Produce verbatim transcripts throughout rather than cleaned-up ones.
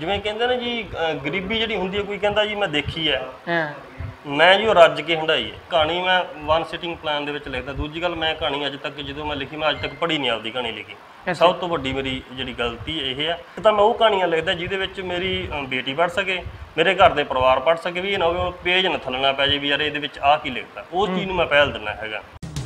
ਜਿਵੇਂ ਕਹਿੰਦੇ ਨੇ ਜੀ ਗਰੀਬੀ ਜਿਹੜੀ ਹੁੰਦੀ ਹੈ, ਕੋਈ ਕਹਿੰਦਾ ਜੀ ਮੈਂ ਦੇਖੀ ਹੈ, ਹਾਂ ਮੈਂ ਜੀ ਉਹ ਰੱਜ ਕੇ ਹੰਢਾਈ ਹੈ ਕਹਾਣੀ। ਮੈਂ ਵਨ ਸਿਟਿੰਗ ਪਲਾਨ ਦੇ ਵਿੱਚ ਲਿਖਦਾ। ਦੂਜੀ ਗੱਲ, ਮੈਂ ਕਹਾਣੀ ਅੱਜ ਤੱਕ ਜਦੋਂ ਮੈਂ ਲਿਖੀ, ਮੈਂ ਅੱਜ ਤੱਕ ਪੜ੍ਹੀ ਨਹੀਂ ਆਪਦੀ ਕਹਾਣੀ ਲਿਖੀ। ਸਭ ਤੋਂ ਵੱਡੀ ਮੇਰੀ ਜਿਹੜੀ ਗਲਤੀ ਇਹ ਹੈ ਕਿ ਤਾਂ ਮੈਂ ਉਹ ਕਹਾਣੀਆਂ ਲਿਖਦਾ ਜਿਹਦੇ ਵਿੱਚ ਮੇਰੀ ਬੇਟੀ ਪੜ੍ਹ ਸਕੇ, ਮੇਰੇ ਘਰ ਦੇ ਪਰਿਵਾਰ ਪੜ੍ਹ ਸਕੇ, ਵੀ ਇਹ ਨਾ ਹੋਵੇ ਪੇਜ ਨਾ ਥੱਲਣਾ ਪੈ ਜੇ ਵੀ ਯਾਰ ਇਹਦੇ ਵਿੱਚ ਆਹ ਕੀ ਲਿਖਦਾ। ਉਸ ਚੀਜ਼ ਨੂੰ ਮੈਂ ਪਹਿਲ ਦਿੰਦਾ ਹੈਗਾ।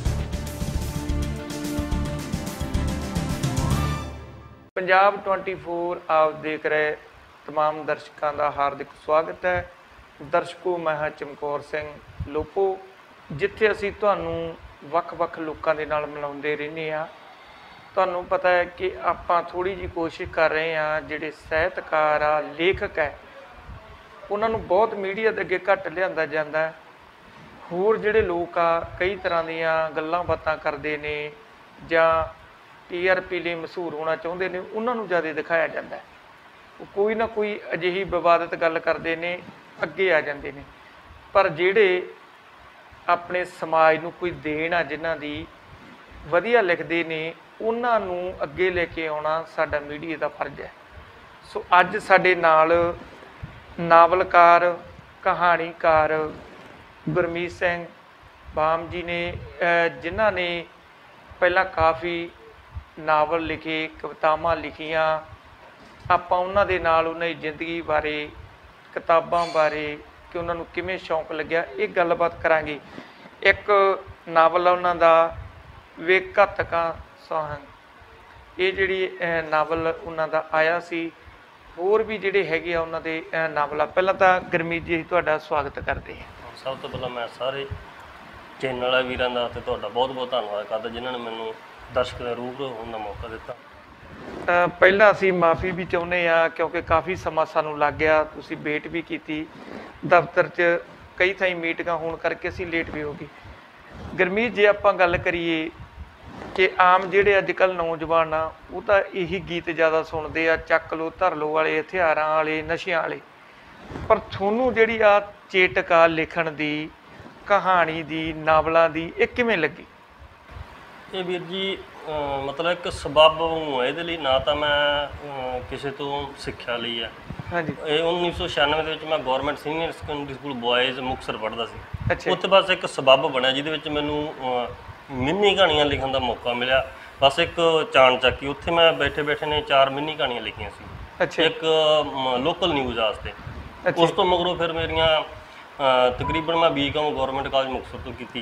ਪੰਜਾਬ ਟਵੰਟੀ ਫੋਰ ਆਪ ਦੇਖ ਰਹੇ तमाम ਦਰਸ਼ਕਾਂ ਦਾ ਹਾਰਦਿਕ ਸਵਾਗਤ ਹੈ। ਦਰਸ਼ਕੋ, ਮੈਂ ਹਾਂ ਚਮਕੌਰ ਸਿੰਘ ਲੋਪੋ, ਜਿੱਥੇ ਅਸੀਂ ਤੁਹਾਨੂੰ ਵੱਖ-ਵੱਖ ਲੋਕਾਂ ਦੇ ਨਾਲ ਮਿਲਾਉਂਦੇ ਰਹਿੰਦੇ ਹਾਂ। ਤੁਹਾਨੂੰ ਪਤਾ ਹੈ ਕਿ ਆਪਾਂ ਥੋੜ੍ਹੀ ਜਿਹੀ ਕੋਸ਼ਿਸ਼ ਕਰ ਰਹੇ ਹਾਂ, ਜਿਹੜੇ ਸਾਹਿਤਕਾਰ ਆ, ਲੇਖਕ ਹੈ, ਉਹਨਾਂ ਨੂੰ ਬਹੁਤ ਮੀਡੀਆ ਦੇ ਅੱਗੇ ਘੱਟ ਲਿਆਂਦਾ ਜਾਂਦਾ। ਹੋਰ ਜਿਹੜੇ ਲੋਕ ਆ ਕਈ ਤਰ੍ਹਾਂ ਦੀਆਂ ਗੱਲਾਂ ਬਾਤਾਂ ਕਰਦੇ ਨੇ ਜਾਂ ਟੀ ਆਰ ਪੀ ਲਈ ਮਸ਼ਹੂਰ ਹੋਣਾ ਚਾਹੁੰਦੇ ਨੇ, ਉਹਨਾਂ ਨੂੰ ਜ਼ਿਆਦਾ ਦਿਖਾਇਆ ਜਾਂਦਾ। ਉਹ ਕੋਈ ਨਾ ਕੋਈ ਅਜਿਹੀ ਵਿਵਾਦਤ ਗੱਲ ਕਰਦੇ ਨੇ, ਅੱਗੇ ਆ ਜਾਂਦੇ ਨੇ। ਪਰ ਜਿਹੜੇ ਆਪਣੇ ਸਮਾਜ ਨੂੰ ਕੋਈ ਦੇਣ ਆ, ਜਿਨ੍ਹਾਂ ਦੀ ਵਧੀਆ ਲਿਖਦੇ ਨੇ, ਉਹਨਾਂ ਨੂੰ ਅੱਗੇ ਲੈ ਕੇ ਆਉਣਾ ਸਾਡਾ ਮੀਡੀਆ ਦਾ ਫਰਜ਼ ਹੈ। ਸੋ ਅੱਜ ਸਾਡੇ ਨਾਲ ਨਾਵਲਕਾਰ, ਕਹਾਣੀਕਾਰ ਗੁਰਮੀਤ ਸਿੰਘ ਬਾਮ ਜੀ ਨੇ, ਜਿਨ੍ਹਾਂ ਨੇ ਪਹਿਲਾਂ ਕਾਫੀ ਨਾਵਲ ਲਿਖੇ, ਕਵਿਤਾਵਾਂ ਲਿਖੀਆਂ। ਆਪਾਂ ਉਹਨਾਂ ਦੇ ਨਾਲ ਉਹਨਾਂ ਦੀ ਜ਼ਿੰਦਗੀ ਬਾਰੇ, ਕਿਤਾਬਾਂ ਬਾਰੇ, ਕਿ ਉਹਨਾਂ ਨੂੰ ਕਿਵੇਂ ਸ਼ੌਂਕ ਲੱਗਿਆ, ਇਹ ਗੱਲਬਾਤ ਕਰਾਂਗੇ। ਇੱਕ ਨਾਵਲ ਆ ਉਹਨਾਂ ਦਾ, ਵੇ ਘਾਤਕਾਂ ਸੌਹੰਗ, ਇਹ ਜਿਹੜੀ ਨਾਵਲ ਉਹਨਾਂ ਦਾ ਆਇਆ ਸੀ। ਹੋਰ ਵੀ ਜਿਹੜੇ ਹੈਗੇ ਆ ਉਹਨਾਂ ਦੇ ਨਾਵਲ ਆ। ਪਹਿਲਾਂ ਤਾਂ ਗੁਰਮੀਤ ਜੀ ਤੁਹਾਡਾ ਸਵਾਗਤ ਕਰਦੇ ਹਾਂ। ਸਭ ਤੋਂ ਪਹਿਲਾਂ ਮੈਂ ਸਾਰੇ ਚੈਨਲ ਵਾਲੇ ਵੀਰਾਂ ਦਾ ਅਤੇ ਤੁਹਾਡਾ ਬਹੁਤ ਬਹੁਤ ਧੰਨਵਾਦ ਕਰਦਾ, ਜਿਨ੍ਹਾਂ ਨੇ ਮੈਨੂੰ ਦਰਸ਼ਕ ਦੇ ਰੂਬਰੂ ਹੋਣ ਦਾ ਮੌਕਾ ਦਿੱਤਾ। ਪਹਿਲਾਂ ਅਸੀਂ ਮਾफ़ੀ ਵੀ ਚਾਹੁੰਦੇ ਹਾਂ, ਕਿਉਂਕਿ ਕਾਫੀ ਸਮਾਂ ਸਾਨੂੰ ਲੱਗ ਗਿਆ। ਤੁਸੀਂ ਵੇਟ ਵੀ ਕੀਤੀ, ਦਫ਼ਤਰ 'ਚ ਕਈ ਥਾਈਂ ਮੀਟਿੰਗਾਂ ਹੋਣ ਕਰਕੇ ਅਸੀਂ ਲੇਟ ਵੀ ਹੋ ਗਏ। ਗੁਰਮੀਤ, ਜੇ ਆਪਾਂ ਗੱਲ ਕਰੀਏ ਕਿ ਆਮ ਜਿਹੜੇ ਅੱਜ ਕੱਲ੍ਹ ਨੌਜਵਾਨ ਆ, ਉਹ ਤਾਂ ਇਹੀ ਗੀਤ ਜ਼ਿਆਦਾ ਸੁਣਦੇ ਆ, ਚੱਕ ਲਓ ਧਰ ਲਓ ਵਾਲੇ, ਹਥਿਆਰਾਂ ਵਾਲੇ, ਨਸ਼ਿਆਂ ਵਾਲੇ। ਪਰ ਤੁਹਾਨੂੰ ਜਿਹੜੀ ਆ ਚੇਟਕ ਆ ਲਿਖਣ ਦੀ, ਕਹਾਣੀ ਦੀ, ਨਾਵਲਾਂ ਦੀ, ਇਹ ਕਿਵੇਂ ਲੱਗੀ? ਇਹ ਵੀਰ ਜੀ ਮਤਲਬ ਇੱਕ ਸਬੱਬ ਹੈ ਇਹਦੇ ਲਈ। ਨਾ ਤਾਂ ਮੈਂ ਕਿਸੇ ਤੋਂ ਸਿੱਖਿਆ ਲਈ ਹੈ। ਹਾਂਜੀ। ਇਹ ਉੱਨੀ ਸੌ ਛਿਆਨਵੇਂ ਦੇ ਵਿੱਚ ਮੈਂ government senior secondary school boys Muktsar ਪੜ੍ਹਦਾ ਸੀ। ਅੱਛਾ। ਉੱਥੇ ਬਸ ਇੱਕ ਸਬੱਬ ਬਣਿਆ ਜਿਹਦੇ ਵਿੱਚ ਮੈਨੂੰ ਮਿੰਨੀ ਕਹਾਣੀਆਂ ਲਿਖਣ ਦਾ ਮੌਕਾ ਮਿਲਿਆ। ਬਸ ਇੱਕ ਚਾਣ ਚੱਕੀ, ਉੱਥੇ ਮੈਂ ਬੈਠੇ ਬੈਠੇ ਨੇ ਚਾਰ ਮਿੰਨੀ ਕਹਾਣੀਆਂ ਲਿਖੀਆਂ ਸੀ। ਅੱਛਾ। ਇੱਕ ਲੋਕਲ ਨਿਊਜ਼ ਵਾਸਤੇ। ਉਸ ਤੋਂ ਮਗਰੋਂ ਫਿਰ ਮੇਰੀਆਂ ਤਕਰੀਬਨ ਮੈਂ ਬੀ ਕਾਮ ਗੌਰਮੈਂਟ ਕਾਲਜ ਮੁਕਤਸਰ ਤੋਂ ਕੀਤੀ।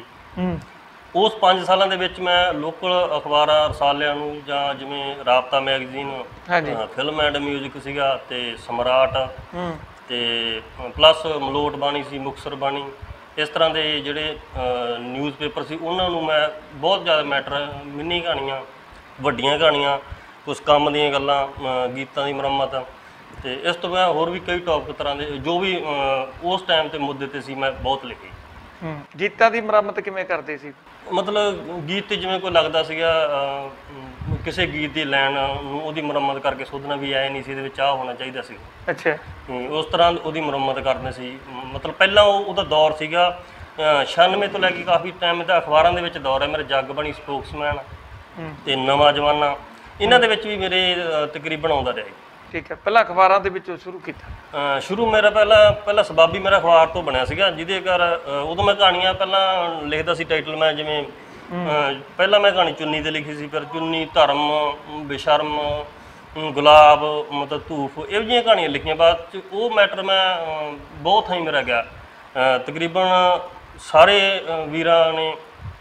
ਉਸ ਪੰਜ ਸਾਲਾਂ ਦੇ ਵਿੱਚ ਮੈਂ ਲੋਕਲ ਅਖਬਾਰਾਂ, ਰਸਾਲਿਆਂ ਨੂੰ, ਜਾਂ ਜਿਵੇਂ ਰਾਬਤਾ ਮੈਗਜ਼ੀਨ, ਫਿਲਮ ਐਂਡ ਮਿਊਜ਼ਿਕ ਸੀਗਾ, ਅਤੇ ਸਮਰਾਟ, ਅਤੇ ਪਲੱਸ ਮਲੋਟ ਬਾਣੀ ਸੀ, ਮੁਕਤਸਰ ਬਾਣੀ, ਇਸ ਤਰ੍ਹਾਂ ਦੇ ਜਿਹੜੇ ਨਿਊਜ਼ ਪੇਪਰ ਸੀ, ਉਹਨਾਂ ਨੂੰ ਮੈਂ ਬਹੁਤ ਜ਼ਿਆਦਾ ਮੈਟਰ, ਮਿੰਨੀ ਕਹਾਣੀਆਂ, ਵੱਡੀਆਂ ਕਹਾਣੀਆਂ, ਕੁਛ ਕੰਮ ਦੀਆਂ ਗੱਲਾਂ, ਗੀਤਾਂ ਦੀ ਮੁਰੰਮਤ, ਅਤੇ ਇਸ ਤੋਂ ਬਾਅਦ ਹੋਰ ਵੀ ਕਈ ਟੌਪਿਕ ਤਰ੍ਹਾਂ ਦੇ ਜੋ ਵੀ ਉਸ ਟਾਈਮ 'ਤੇ ਮੁੱਦੇ 'ਤੇ ਸੀ, ਮੈਂ ਬਹੁਤ ਲਿਖੀ। ਗੀਤਾਂ ਦੀ ਮੁਰੰਮਤ ਕਿਵੇਂ ਕਰਦੇ ਸੀ? ਮਤਲਬ ਗੀਤ 'ਤੇ ਜਿਵੇਂ ਕੋਈ ਲੱਗਦਾ ਸੀਗਾ, ਕਿਸੇ ਗੀਤ ਦੀ ਲਾਈਨ ਨੂੰ ਉਹਦੀ ਮੁਰੰਮਤ ਕਰਕੇ ਸੋਧਣਾ ਵੀ ਐ ਨਹੀਂ ਸੀ, ਇਹਦੇ ਵਿੱਚ ਆਹ ਹੋਣਾ ਚਾਹੀਦਾ ਸੀ। ਅੱਛਾ। ਉਸ ਤਰ੍ਹਾਂ ਉਹਦੀ ਮੁਰੰਮਤ ਕਰਦੇ ਸੀ। ਮਤਲਬ ਪਹਿਲਾਂ ਉਹ ਉਹਦਾ ਦੌਰ ਸੀਗਾ ਛਿਆਨਵੇਂ ਤੋਂ ਲੈ ਕੇ ਕਾਫੀ ਟਾਈਮ ਦਾ ਅਖਬਾਰਾਂ ਦੇ ਵਿੱਚ ਦੌਰ ਹੈ। ਮੇਰੇ ਜੱਗ ਬਣੀ, ਸਪੋਕਸਮੈਨ ਅਤੇ ਨਵਾਂ ਜਮਾਨਾ, ਇਹਨਾਂ ਦੇ ਵਿੱਚ ਵੀ ਮੇਰੇ ਤਕਰੀਬਨ ਆਉਂਦਾ ਰਿਹਾ। ਠੀਕ ਹੈ। ਪਹਿਲਾਂ ਅਖਬਾਰਾਂ ਦੇ ਵਿੱਚੋਂ ਸ਼ੁਰੂ ਕੀਤਾ? ਸ਼ੁਰੂ ਮੇਰਾ ਪਹਿਲਾਂ ਪਹਿਲਾਂ ਸਬਾਬੀ ਮੇਰਾ ਅਖਬਾਰ ਤੋਂ ਬਣਿਆ ਸੀਗਾ, ਜਿਹਦੇ ਕਰ ਉਦੋਂ ਮੈਂ ਕਹਾਣੀਆਂ ਪਹਿਲਾਂ ਲਿਖਦਾ ਸੀ। ਟਾਈਟਲ ਮੈਂ ਜਿਵੇਂ ਪਹਿਲਾਂ ਮੈਂ ਕਹਾਣੀ ਚੁੰਨੀ 'ਤੇ ਲਿਖੀ ਸੀ, ਫਿਰ ਚੁੰਨੀ, ਧਰਮ, ਬੇਸ਼ਰਮ, ਗੁਲਾਬ, ਮਤਲਬ ਧੂਫ, ਇਹੋ ਜਿਹੀਆਂ ਕਹਾਣੀਆਂ ਲਿਖੀਆਂ। ਬਾਅਦ 'ਚ ਉਹ ਮੈਟਰ ਮੈਂ ਬਹੁਤ ਥਾਈਂ ਮੇਰਾ ਗਿਆ। ਤਕਰੀਬਨ ਸਾਰੇ ਵੀਰਾਂ ਨੇ